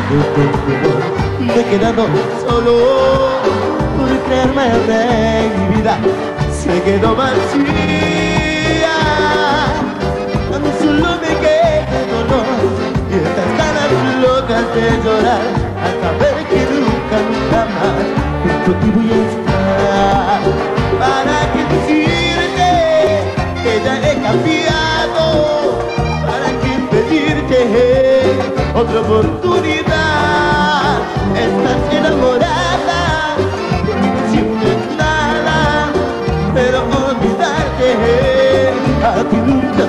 Me he quedado solo por creerme rey. Mi vida se quedó vacía. A mí solo me queda el dolor y estas ganas locas de llorar al saber que nunca, nunca más junto a ti voy a estar. ¿Para qué decirte que ya he cambiado? ¿Para qué pedirte otra oportunidad? Estás enamorada, no sientes nada, pero olvidarte a ti nunca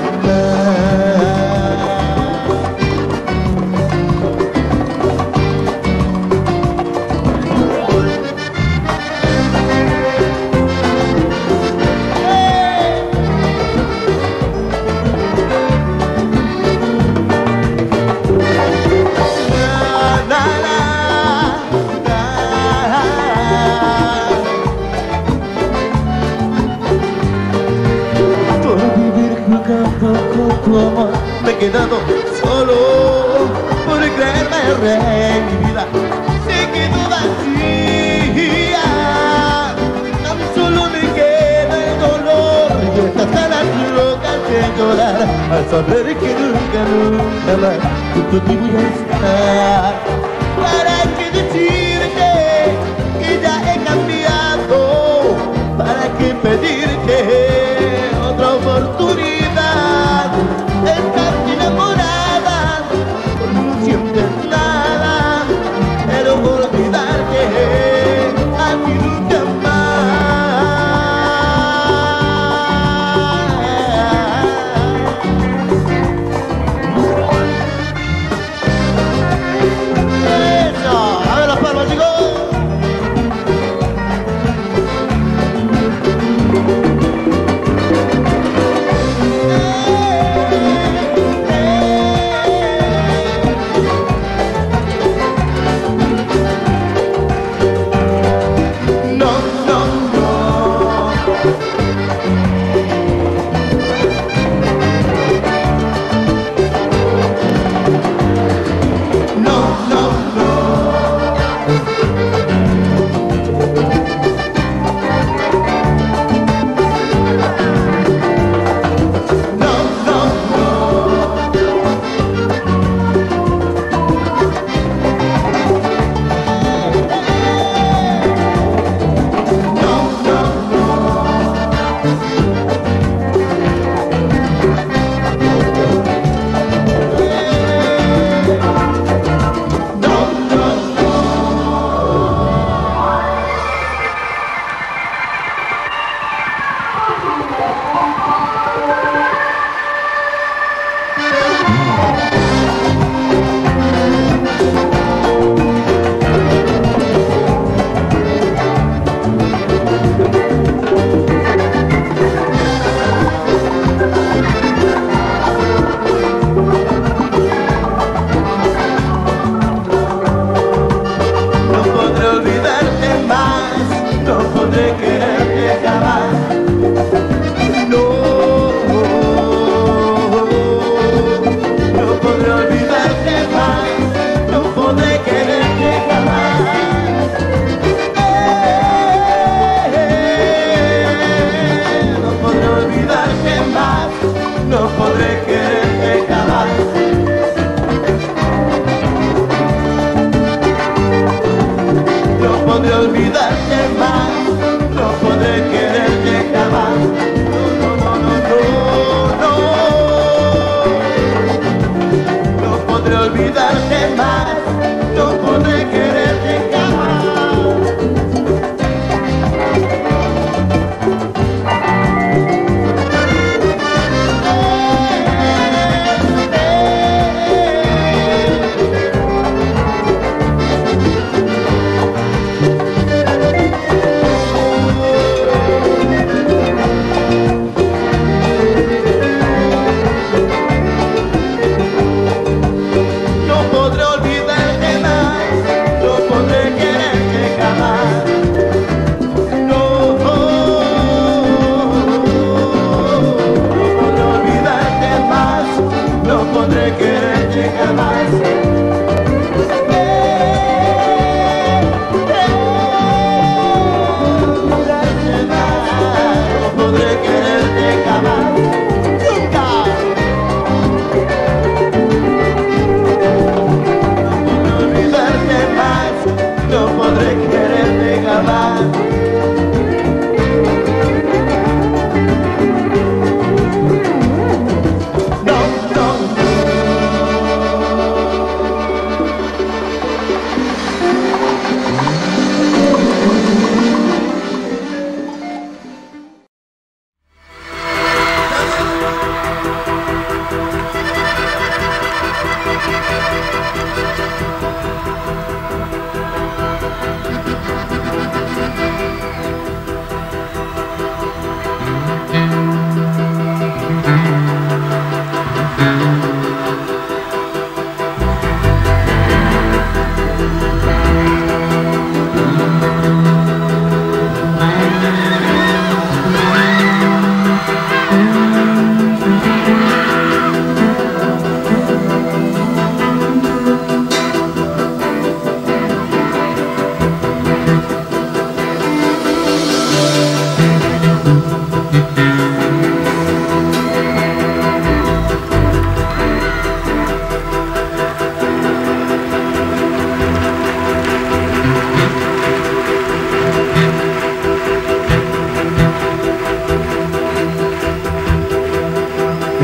tu amor. Me he quedado solo por creerme rey. Mi vida se quedó vacía. Tan solo me queda el dolor y estas ganas locas de llorar al saber que nunca, nunca más junto a ti voy a estar. ¿Para qué decirte que ya he cambiado? ¿Para qué pedirte otra oportunidad? Estás enamorada, no sientes nada, pero olvidarte a ti nunca Eso, a ver las palmas, chicos.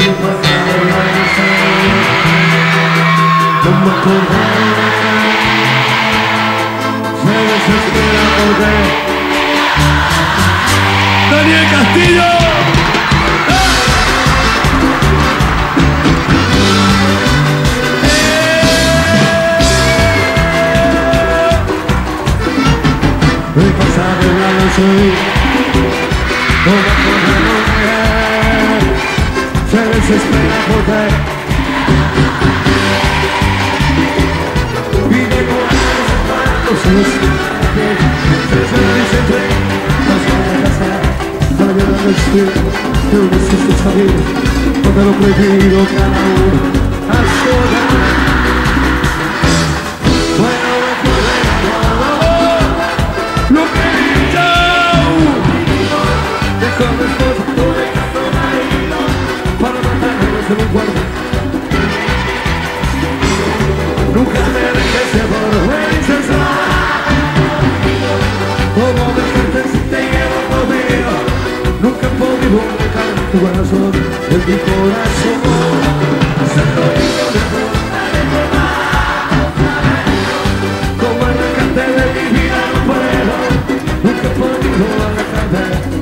Daniel Castillo. Hoy pasado ya no soy, no me acuerdo de se desespera por ver. Vine con los zapatos, se dice las cosas para llegar al destino, pero necesito saber, porque lo prohibido cada uno a su hogar. Bueno, me puede lo que he dicho, dejo mi esposa, tú dejas tu marido, para matarme desde mi cuarto. Nunca me dejes de vergüenza, como dejarte si te llevo conmigo. Nunca he podido dejar tu corazón, en mi corazón. Hacerlo hijo de puta de como arrancarte de mi vida no puedo. Nunca he podido arrancarte de ti.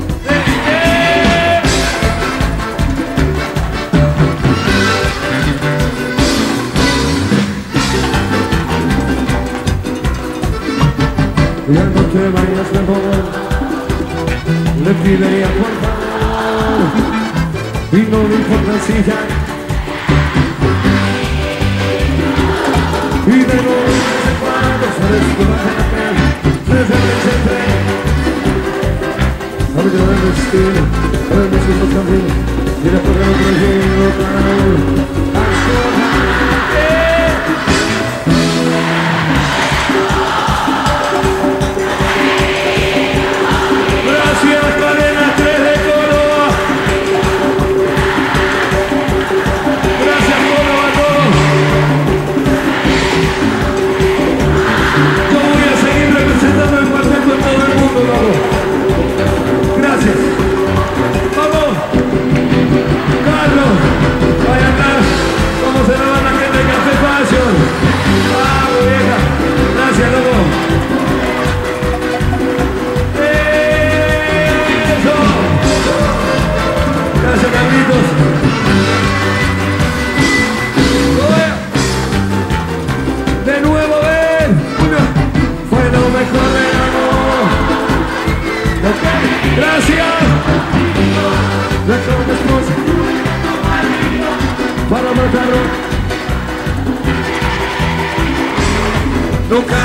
Ya no te vayas mejor, le pediría por favor, y no me importa si ya. Y de nuevo desde cuando se descubre la pena, desde el siempre. Sabe que no es destino, pero necesito también, y la correr otro giro para uno. Gracias. Vamos. Carlos. Vaya atrás. ¿Cómo se la van la gente de Café Fashion? Vamos, vieja. Gracias, loco. Eso. Gracias, Carlitos. De nuevo, ven. Fue lo mejor del amor. Gracias. La joven esposa para matarlo. Nunca.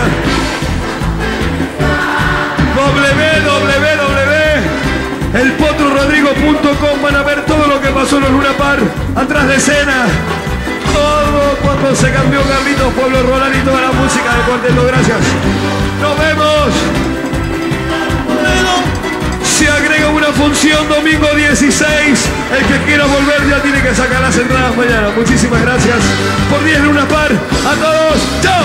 www.elpotrorodrigo.com van a ver todo lo que pasó en los Luna Park, atrás de escena. Todo cuando se cambió Carlitos, Pueblo Roland y toda la música del cuarteto. Gracias. Nos vemos. Se agrega una función domingo 16. El que quiera volver ya tiene que sacar las entradas mañana. Muchísimas gracias por 10 Luna Park. A todos. ¡Chao!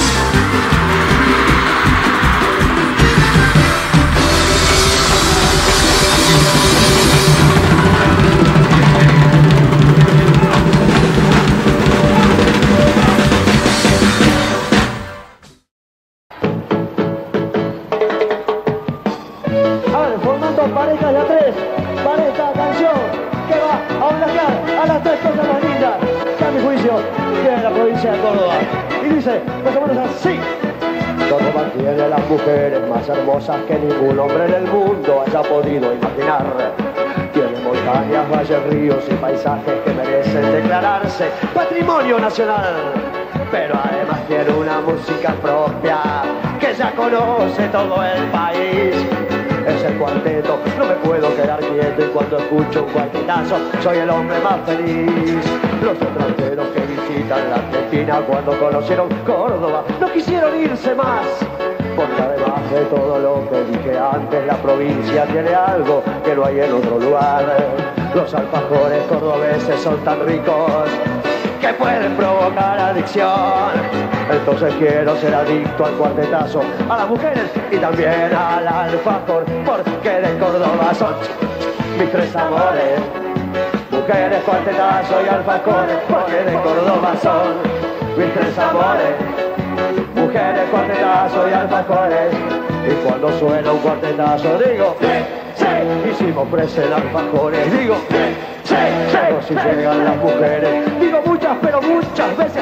Pareja de a tres, para esta canción que va a homenajear a las tres cosas más lindas que a mi juicio tiene la provincia de Córdoba. Y dice, más o menos así. Córdoba tiene las mujeres más hermosas que ningún hombre en el mundo haya podido imaginar. Tiene montañas, valles, ríos y paisajes que merecen declararse patrimonio nacional. Pero además tiene una música propia que ya conoce todo el país. Es el cuarteto, no me puedo quedar quieto y cuando escucho un cuartetazo soy el hombre más feliz. Los extranjeros que visitan la Argentina cuando conocieron Córdoba no quisieron irse más, porque además de todo lo que dije antes, la provincia tiene algo que no hay en otro lugar. Los alfajores cordobeses son tan ricos que pueden provocar adicción. Entonces quiero ser adicto al cuartetazo, a las mujeres y también al alfajor, porque de Córdoba son mis tres amores. mujeres, cuartetazo y alfajores, porque de Córdoba son mis tres amores. Mujeres, cuartetazo y alfajores, y cuando suena un cuartetazo digo, y si me ofrecen alfajores digo, pero si llegan las mujeres digo muchas, pero muchas veces,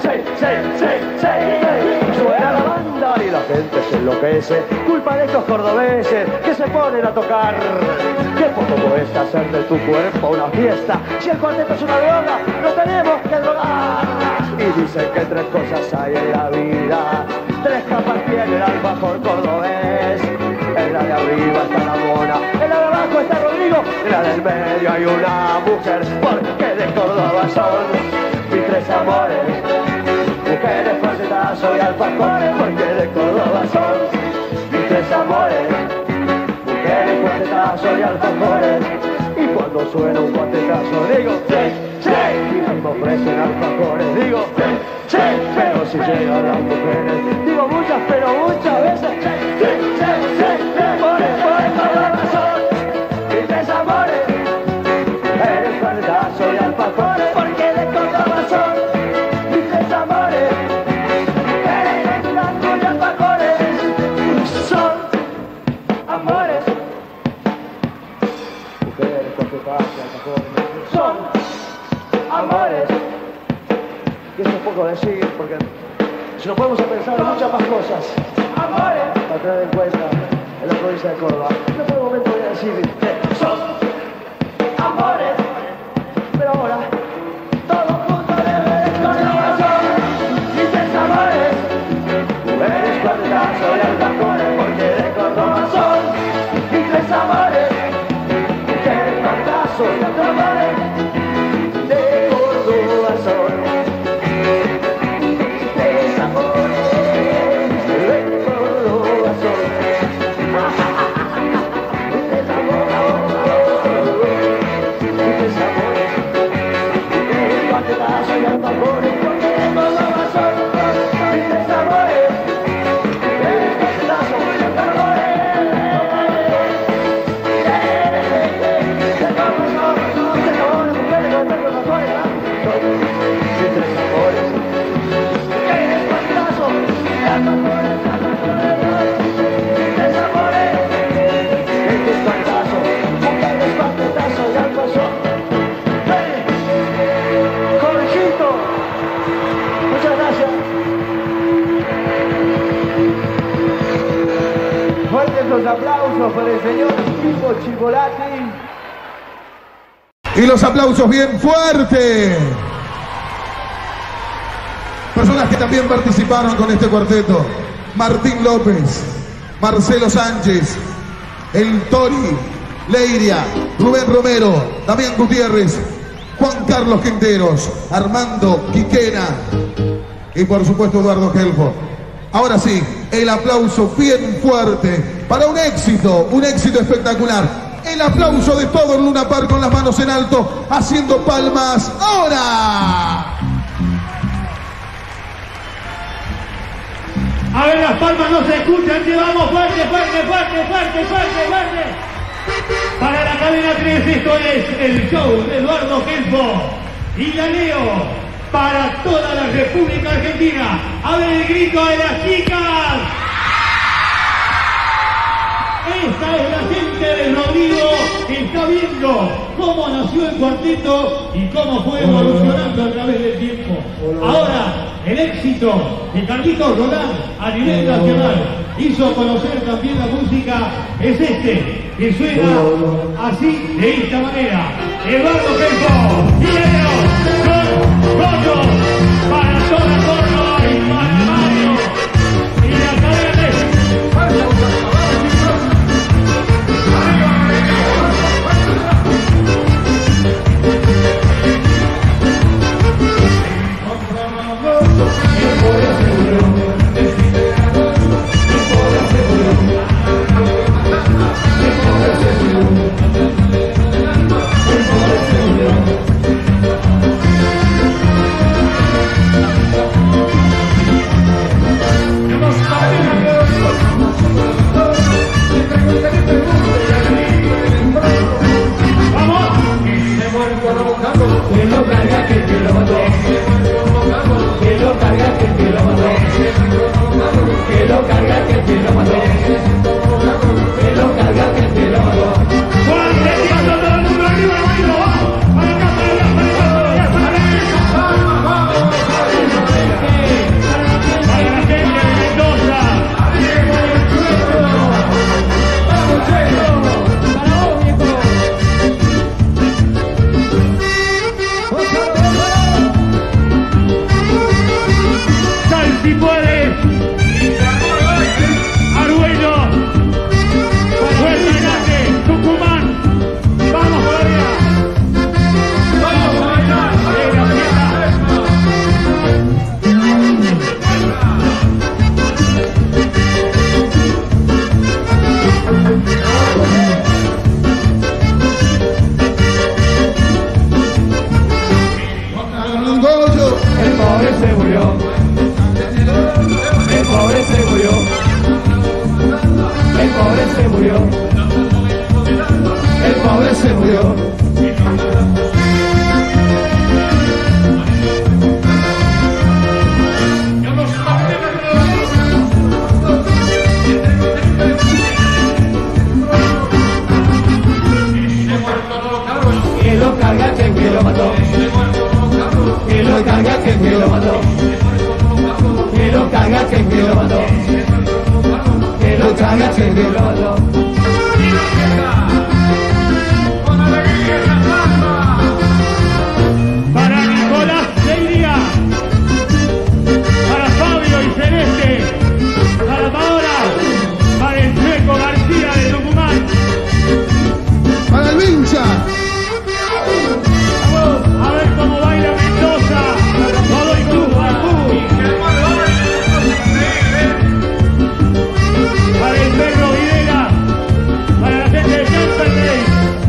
suena la banda y la gente se enloquece, culpa de estos cordobeses que se ponen a tocar. ¿Qué poco cuesta hacer de tu cuerpo una fiesta? Si el cuarteto es una droga, nos tenemos que drogar. Y dicen que tres cosas hay en la vida, tres capas tiene el alfajor cordobés. En la de arriba está la mona, en la de abajo está Rodrigo, en la del medio hay una mujer, porque de Córdoba son mis tres amores. Mujeres, cuartetazo y alfajores, porque de Córdoba son mis tres amores. Mujeres, cuartetazo y alfajores, y cuando suena un cuartetazo digo, y si me ofrecen alfajores digo, pero si llegan las mujeres digo muchas, pero muchas veces, por Córdoba son mis tres amores. Mujeres, cuartetazo y alfajores, porque de Córdoba son mis tres amores. Mujeres, cuartetazo y alfajores, son amores. Mujeres, cuartetazo y alfajores, son amores. Y eso es poco decir, porque si nos podemos pensar en muchas más cosas, amores, para tener en cuenta en la provincia de Córdoba. No por el momento voy a decir que son amores, pero ahora todos juntos de Córdoba son mis tres amores. Mujeres, cuartetazo y alfajores, porque de Córdoba son mis tres amores. Mujeres, cuartetazo y alfajores, de Córdoba son mis tres amores. De Córdoba son mis tres amores. Mis tres amores. Mujeres, cuartetazo y alfajores, porque de Córdoba son mis tres amores. Mujeres, cuartetazo y alfajores. Jorgito, muchas gracias. Fuertes los aplausos para el señor Pipo Chivolati. Y los aplausos bien fuertes. Personas que también participaron con este cuarteto: Martín López, Marcelo Sánchez, El Tori, Leiria, Rubén Romero, Damián Gutiérrez, Juan Carlos Quinteros, Armando Quiquena y por supuesto Eduardo Gelfo. Ahora sí, el aplauso bien fuerte para un éxito espectacular. El aplauso de todo el Luna Park con las manos en alto, haciendo palmas. ¡Ahora! A ver, las palmas no se escuchan, llevamos fuerte. Para la cadena 3, esto es el show de Eduardo Gelfo y la Leo para toda la República Argentina. A ver el grito de las chicas. Esta es la gente de Rodrigo que está viendo cómo nació el cuarteto y cómo fue evolucionando a través del tiempo. Ahora, el éxito de Carlitos Roland a nivel nacional hizo conocer también la música, es este, que suena así, de esta manera. Eduardo Gelfo y Leo son votos para toda Córdoba y para Mario y la cadena 3. Que lo carga que te lo mató. Que lo carga que te lo mató. Que lo carga que te lo mató. Que lo carga que te lo mató. ¡Fuerte, Dios, todo el mundo arriba, arriba, vamos! ¡Para acá, para allá, para allá, para allá! ¡Para la gente de Mendoza! ¡Vamos, Checo! ¡Para vos, viejo! ¡Sal si puedes! ¡Arguello! ¡Fuerte grande! ¡Tucumán! ¡Vamos todavía! ¡Vamos a bailar! El pobre se murió. El pobre se murió. El pobre se murió. El pobre se murió. Que lo carga que lo mató. Que lo carga que lo mató. Que lo carga que lo mató. Que lo carga que lo mató. Para Nicolás Leiria, para Fabio y Celeste, para Paola, para el Checo García de Tucumán. Para el Vincha. A ver cómo baila Mendoza. Todo el club, para el perro Videla, para la gente de Temperley.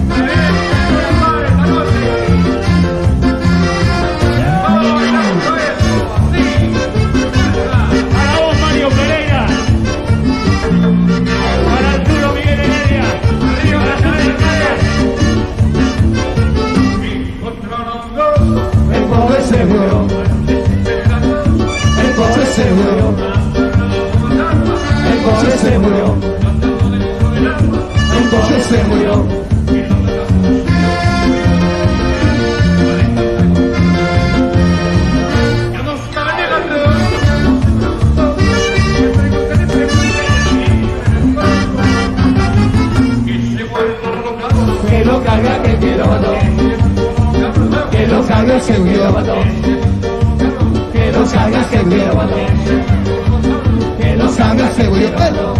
Para vos, Mario Pereira. Para Arturo Miguel Heredia. Para Javier Cáceres. El pobre se murió. El pobre se murió. El pobre se murió. El pobre se murió. Que lo carga que lo mató. Que lo carga que lo mató. Que lo carga que lo mató. Que lo carga que lo mató.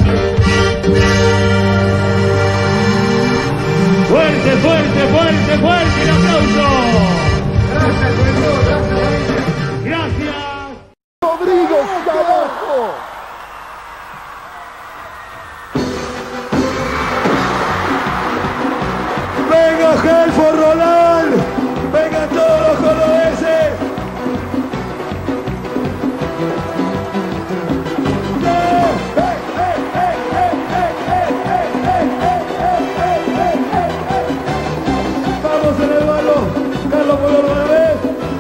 Fuerte, fuerte, fuerte, fuerte el aplauso. Gracias. Rodríguez, carajo. Venga Gelfo Roland, vengan todos los cordobeses. Vamos en el balón, Carlos por una vez.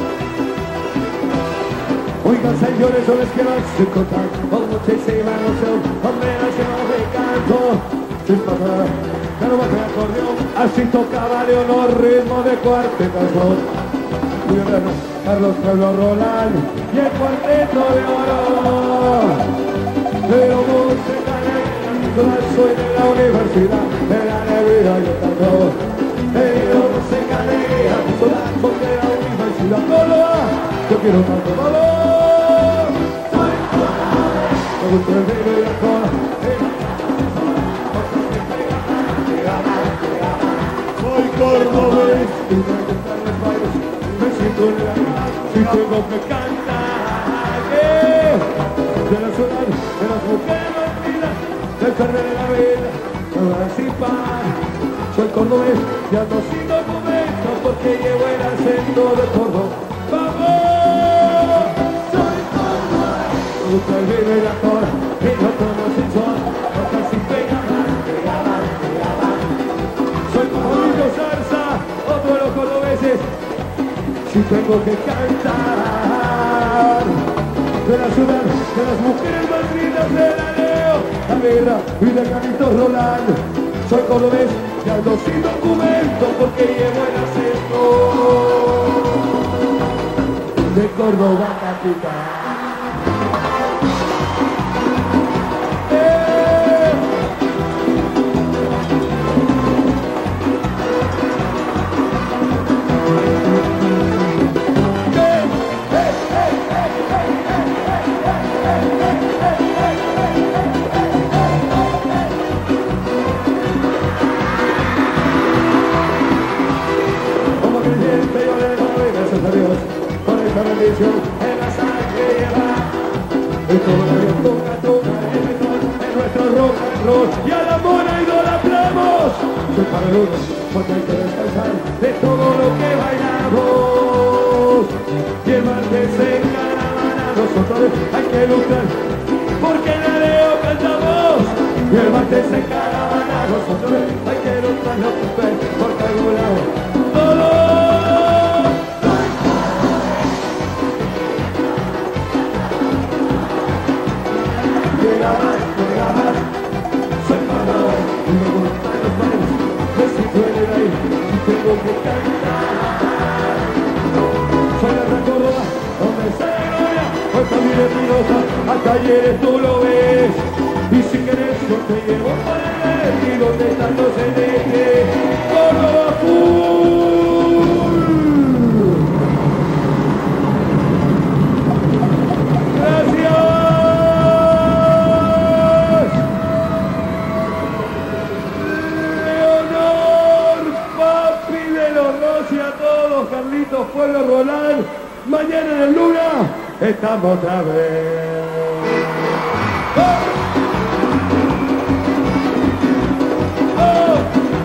Oigan señores, son que van a contar, como te se van a hacer, hombre, nacional de canto, sin pasar. Pero bajo el acordeón, así tocaba Leonor, ritmo de cuarteto. Carlos Pueblo Roland y el cuarteto de oro. Pero música negra, soy de la universidad, de la negrita yo canto. Pero música negra, soy de la universidad. ¡Colo! Yo quiero canto, ¡colo! Me gusta el ritmo y la cola. Soy cordobés y me gustan los bailes, me siento en la vida si tengo que cantar. De la ciudad, de las mujeres olvidas, del perder de la vida, me voy a disipar. Soy cordobés y ando sin documentos porque llevo el acento de Córdoba. ¡Vamos! Soy cordobés. Me gusta el vino y la cola, y no tomo sin sol, no casi pega más. Soy Paulito Zarza, otro de los cordobeses. veces. Si tengo que cantar de la ciudad, de las mujeres más lindas de la Leo, la guerra y de Carlitos Roland. Soy cordobés y ando sin documento porque llevo el acento de Córdoba capital. En la sangre lleva el corazón toca en nuestro rock and roll y a la mona idolatramos. Soy para el uno porque hay que descansar de todo lo que bailamos y el martes en caravana nosotros hay que luchar porque en el Leo cantamos y el martes en caravana nosotros hay que luchar porque algún lado todo. Soy parado y me gustan los bares, me siento en el aire y tengo que cantar. Soy la Gran Córdoba, donde sale gloria, hoy también es Mendoza, a Talleres tú lo ves. Y si querés yo te llevo para el y donde están los NT, Córdoba Full. Gracias. Carlitos, Pueblo Roland, mañana en el Luna, estamos otra vez. ¡Oh! ¡Oh!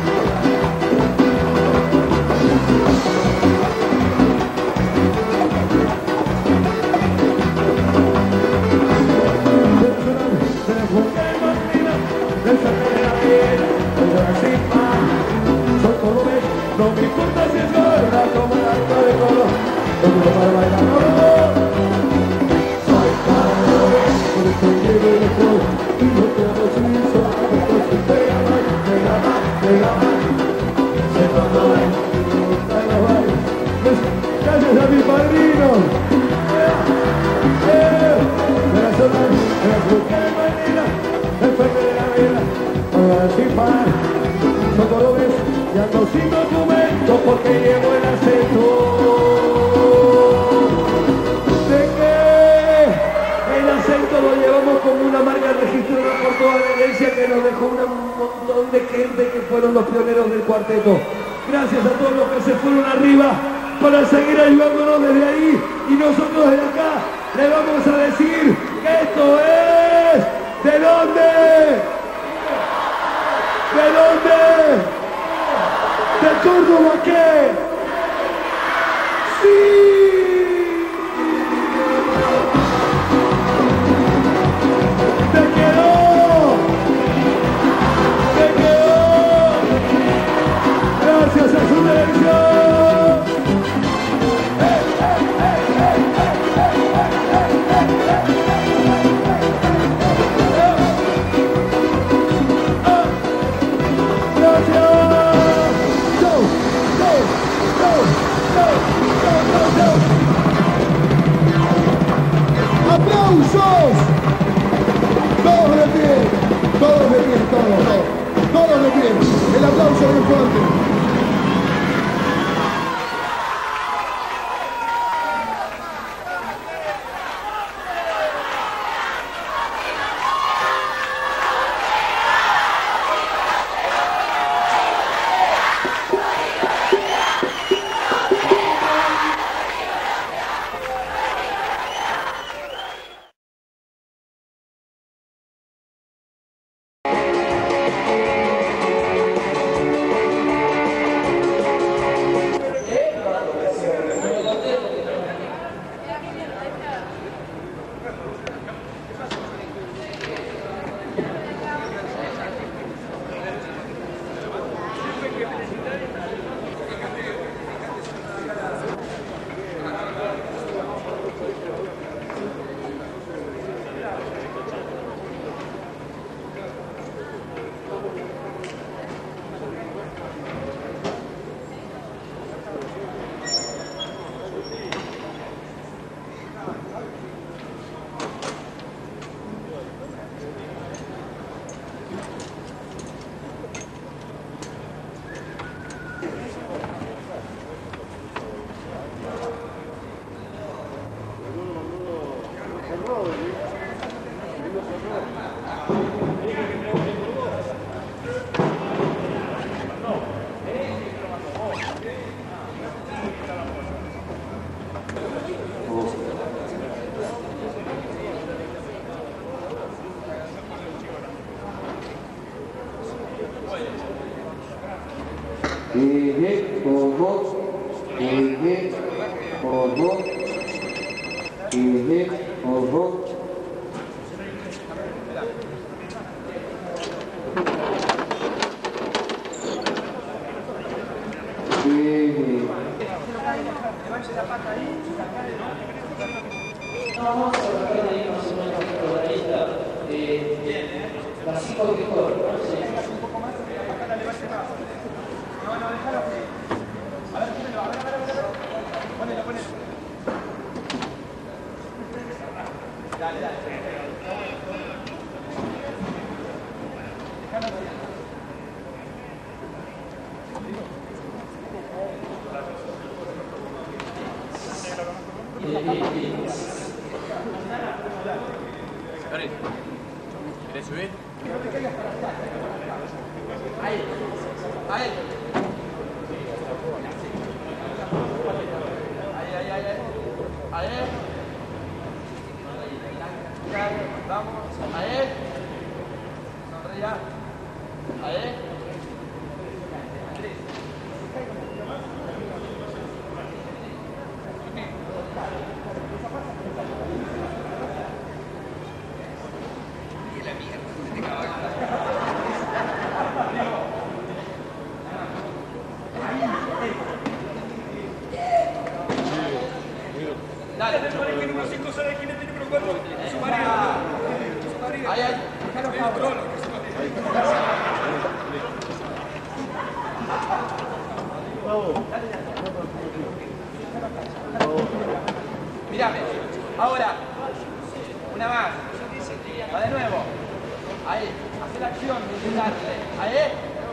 No me importa si es gorda como la alta de coro, como para bailar no. Soy cordobés, por eso llevo el mejor, y no tengo suizo, porque si pega más, se cordobés, me gusta la baile. Gracias a mi padrino, de la zona, de las mujeres bailarines, el frente de la vida, para decir pan, soy cordobés. Y ando sin documento porque llevo el acento de que el acento lo llevamos como una marca registrada por toda la herencia que nos dejó un montón de gente que fueron los pioneros del cuarteto. Gracias a todos los que se fueron arriba para seguir ayudándonos desde ahí y nosotros desde acá le vamos a decir que esto es ¿de dónde? ¿De dónde? ¿De Córdoba qué? ¡Sí! ¡Te quedó! ¡Te quedó! ¡Gracias a su televisión! ¡Gracias! ¡Aplausos! Todos de pie, todos de pie, todos de pie. El aplauso muy fuerte. ojo. Ojo. Vamos a colocar ahí más o menos por ahí la 5 de color. Un poco más, acá dale base más. No, déjalo así. A ver, ponelo. Dale. Déjalo así. ¿Quieres subir? Ahí. Ahí. Vamos. Ahí. Sonría. Ahí. Dale, que número 5 sale aquí en el número 4. Su marido. Ahí, déjalo cabrón. Mírame. Ahora, una más. Va de nuevo. Ahí, hace la acción de darle. Ahí.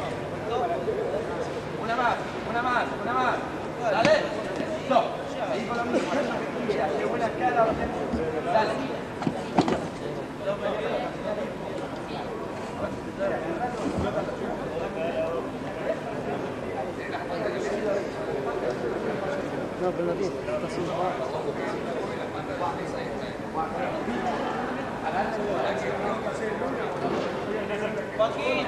Una más. Dale. Stop. Ahí con lo mismo. Qué buena cara. Dale. No, pero no tiene. Joaquín.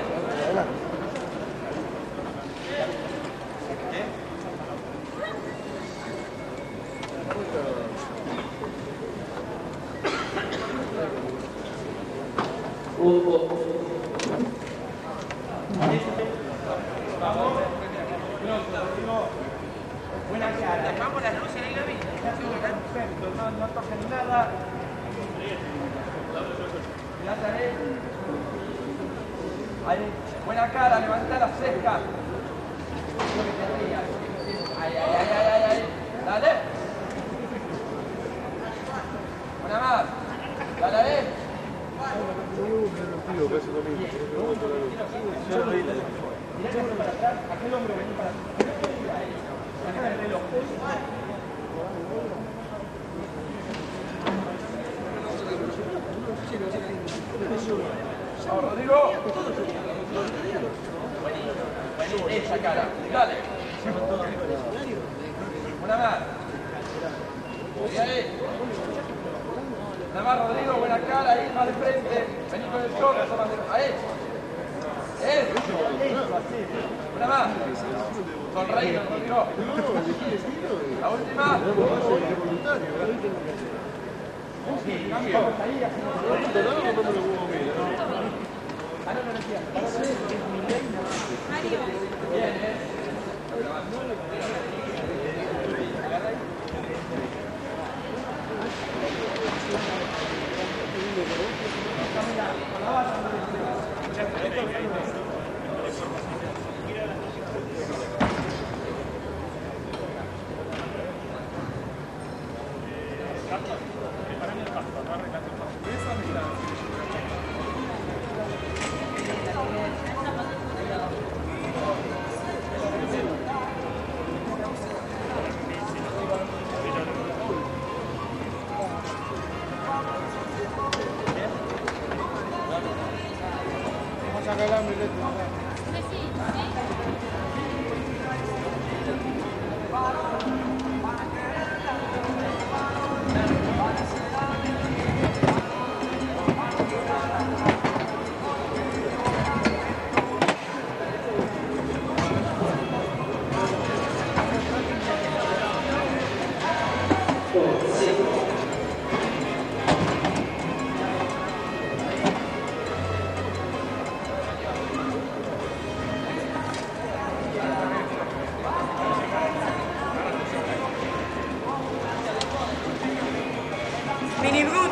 Buena cara. Dejamos las luces ahí, Gaby. Perfecto, no toquen nada. Ahí, buena cara, levanta las cejas. Ahí. Dale. Una más. Dale. Mirá para atrás, aquel hombro vení para atrás. Acá el reloj. Vamos, Rodrigo. Vení, esa cara. Dale. Una más. Ahí. Una más, Rodrigo. Buena cara. Ahí, más de frente. Vení con el torso. Ahí. Una más. Sonreír, Rodrigo. La última.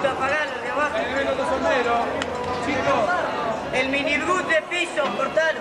Tito, apagalo de abajo. Ahí ven los sombreros. Chicos. El minibús de piso, cortalo.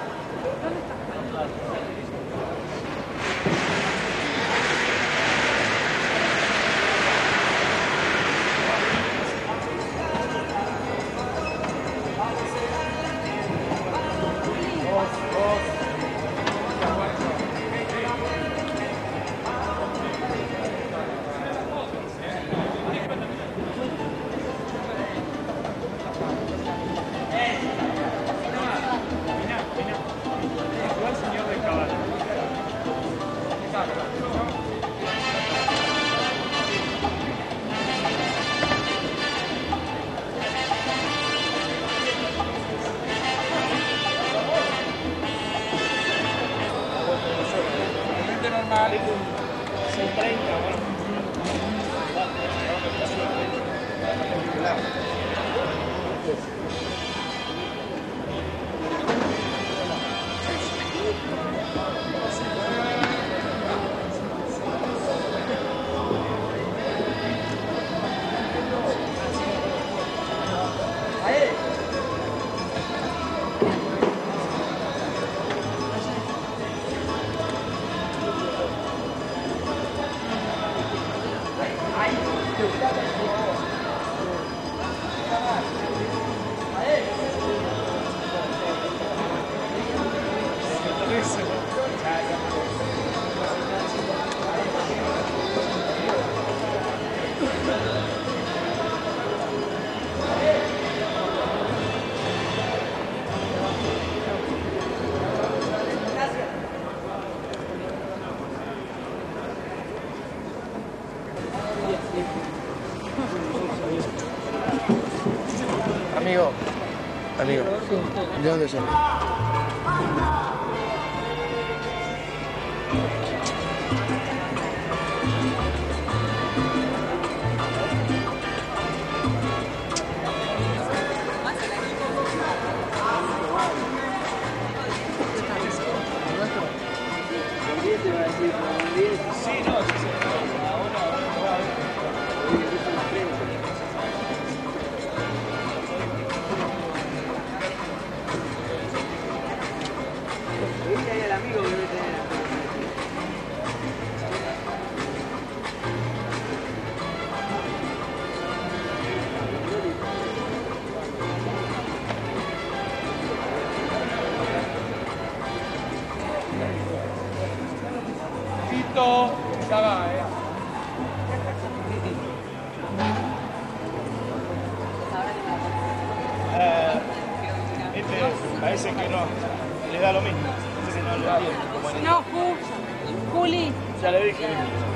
Normal. 6:30, bueno. Amigo, ¿de dónde sos? Tito, ya va, Parece que no, le da lo mismo. Parece que no le da bien. No, Juli. Ya le dije.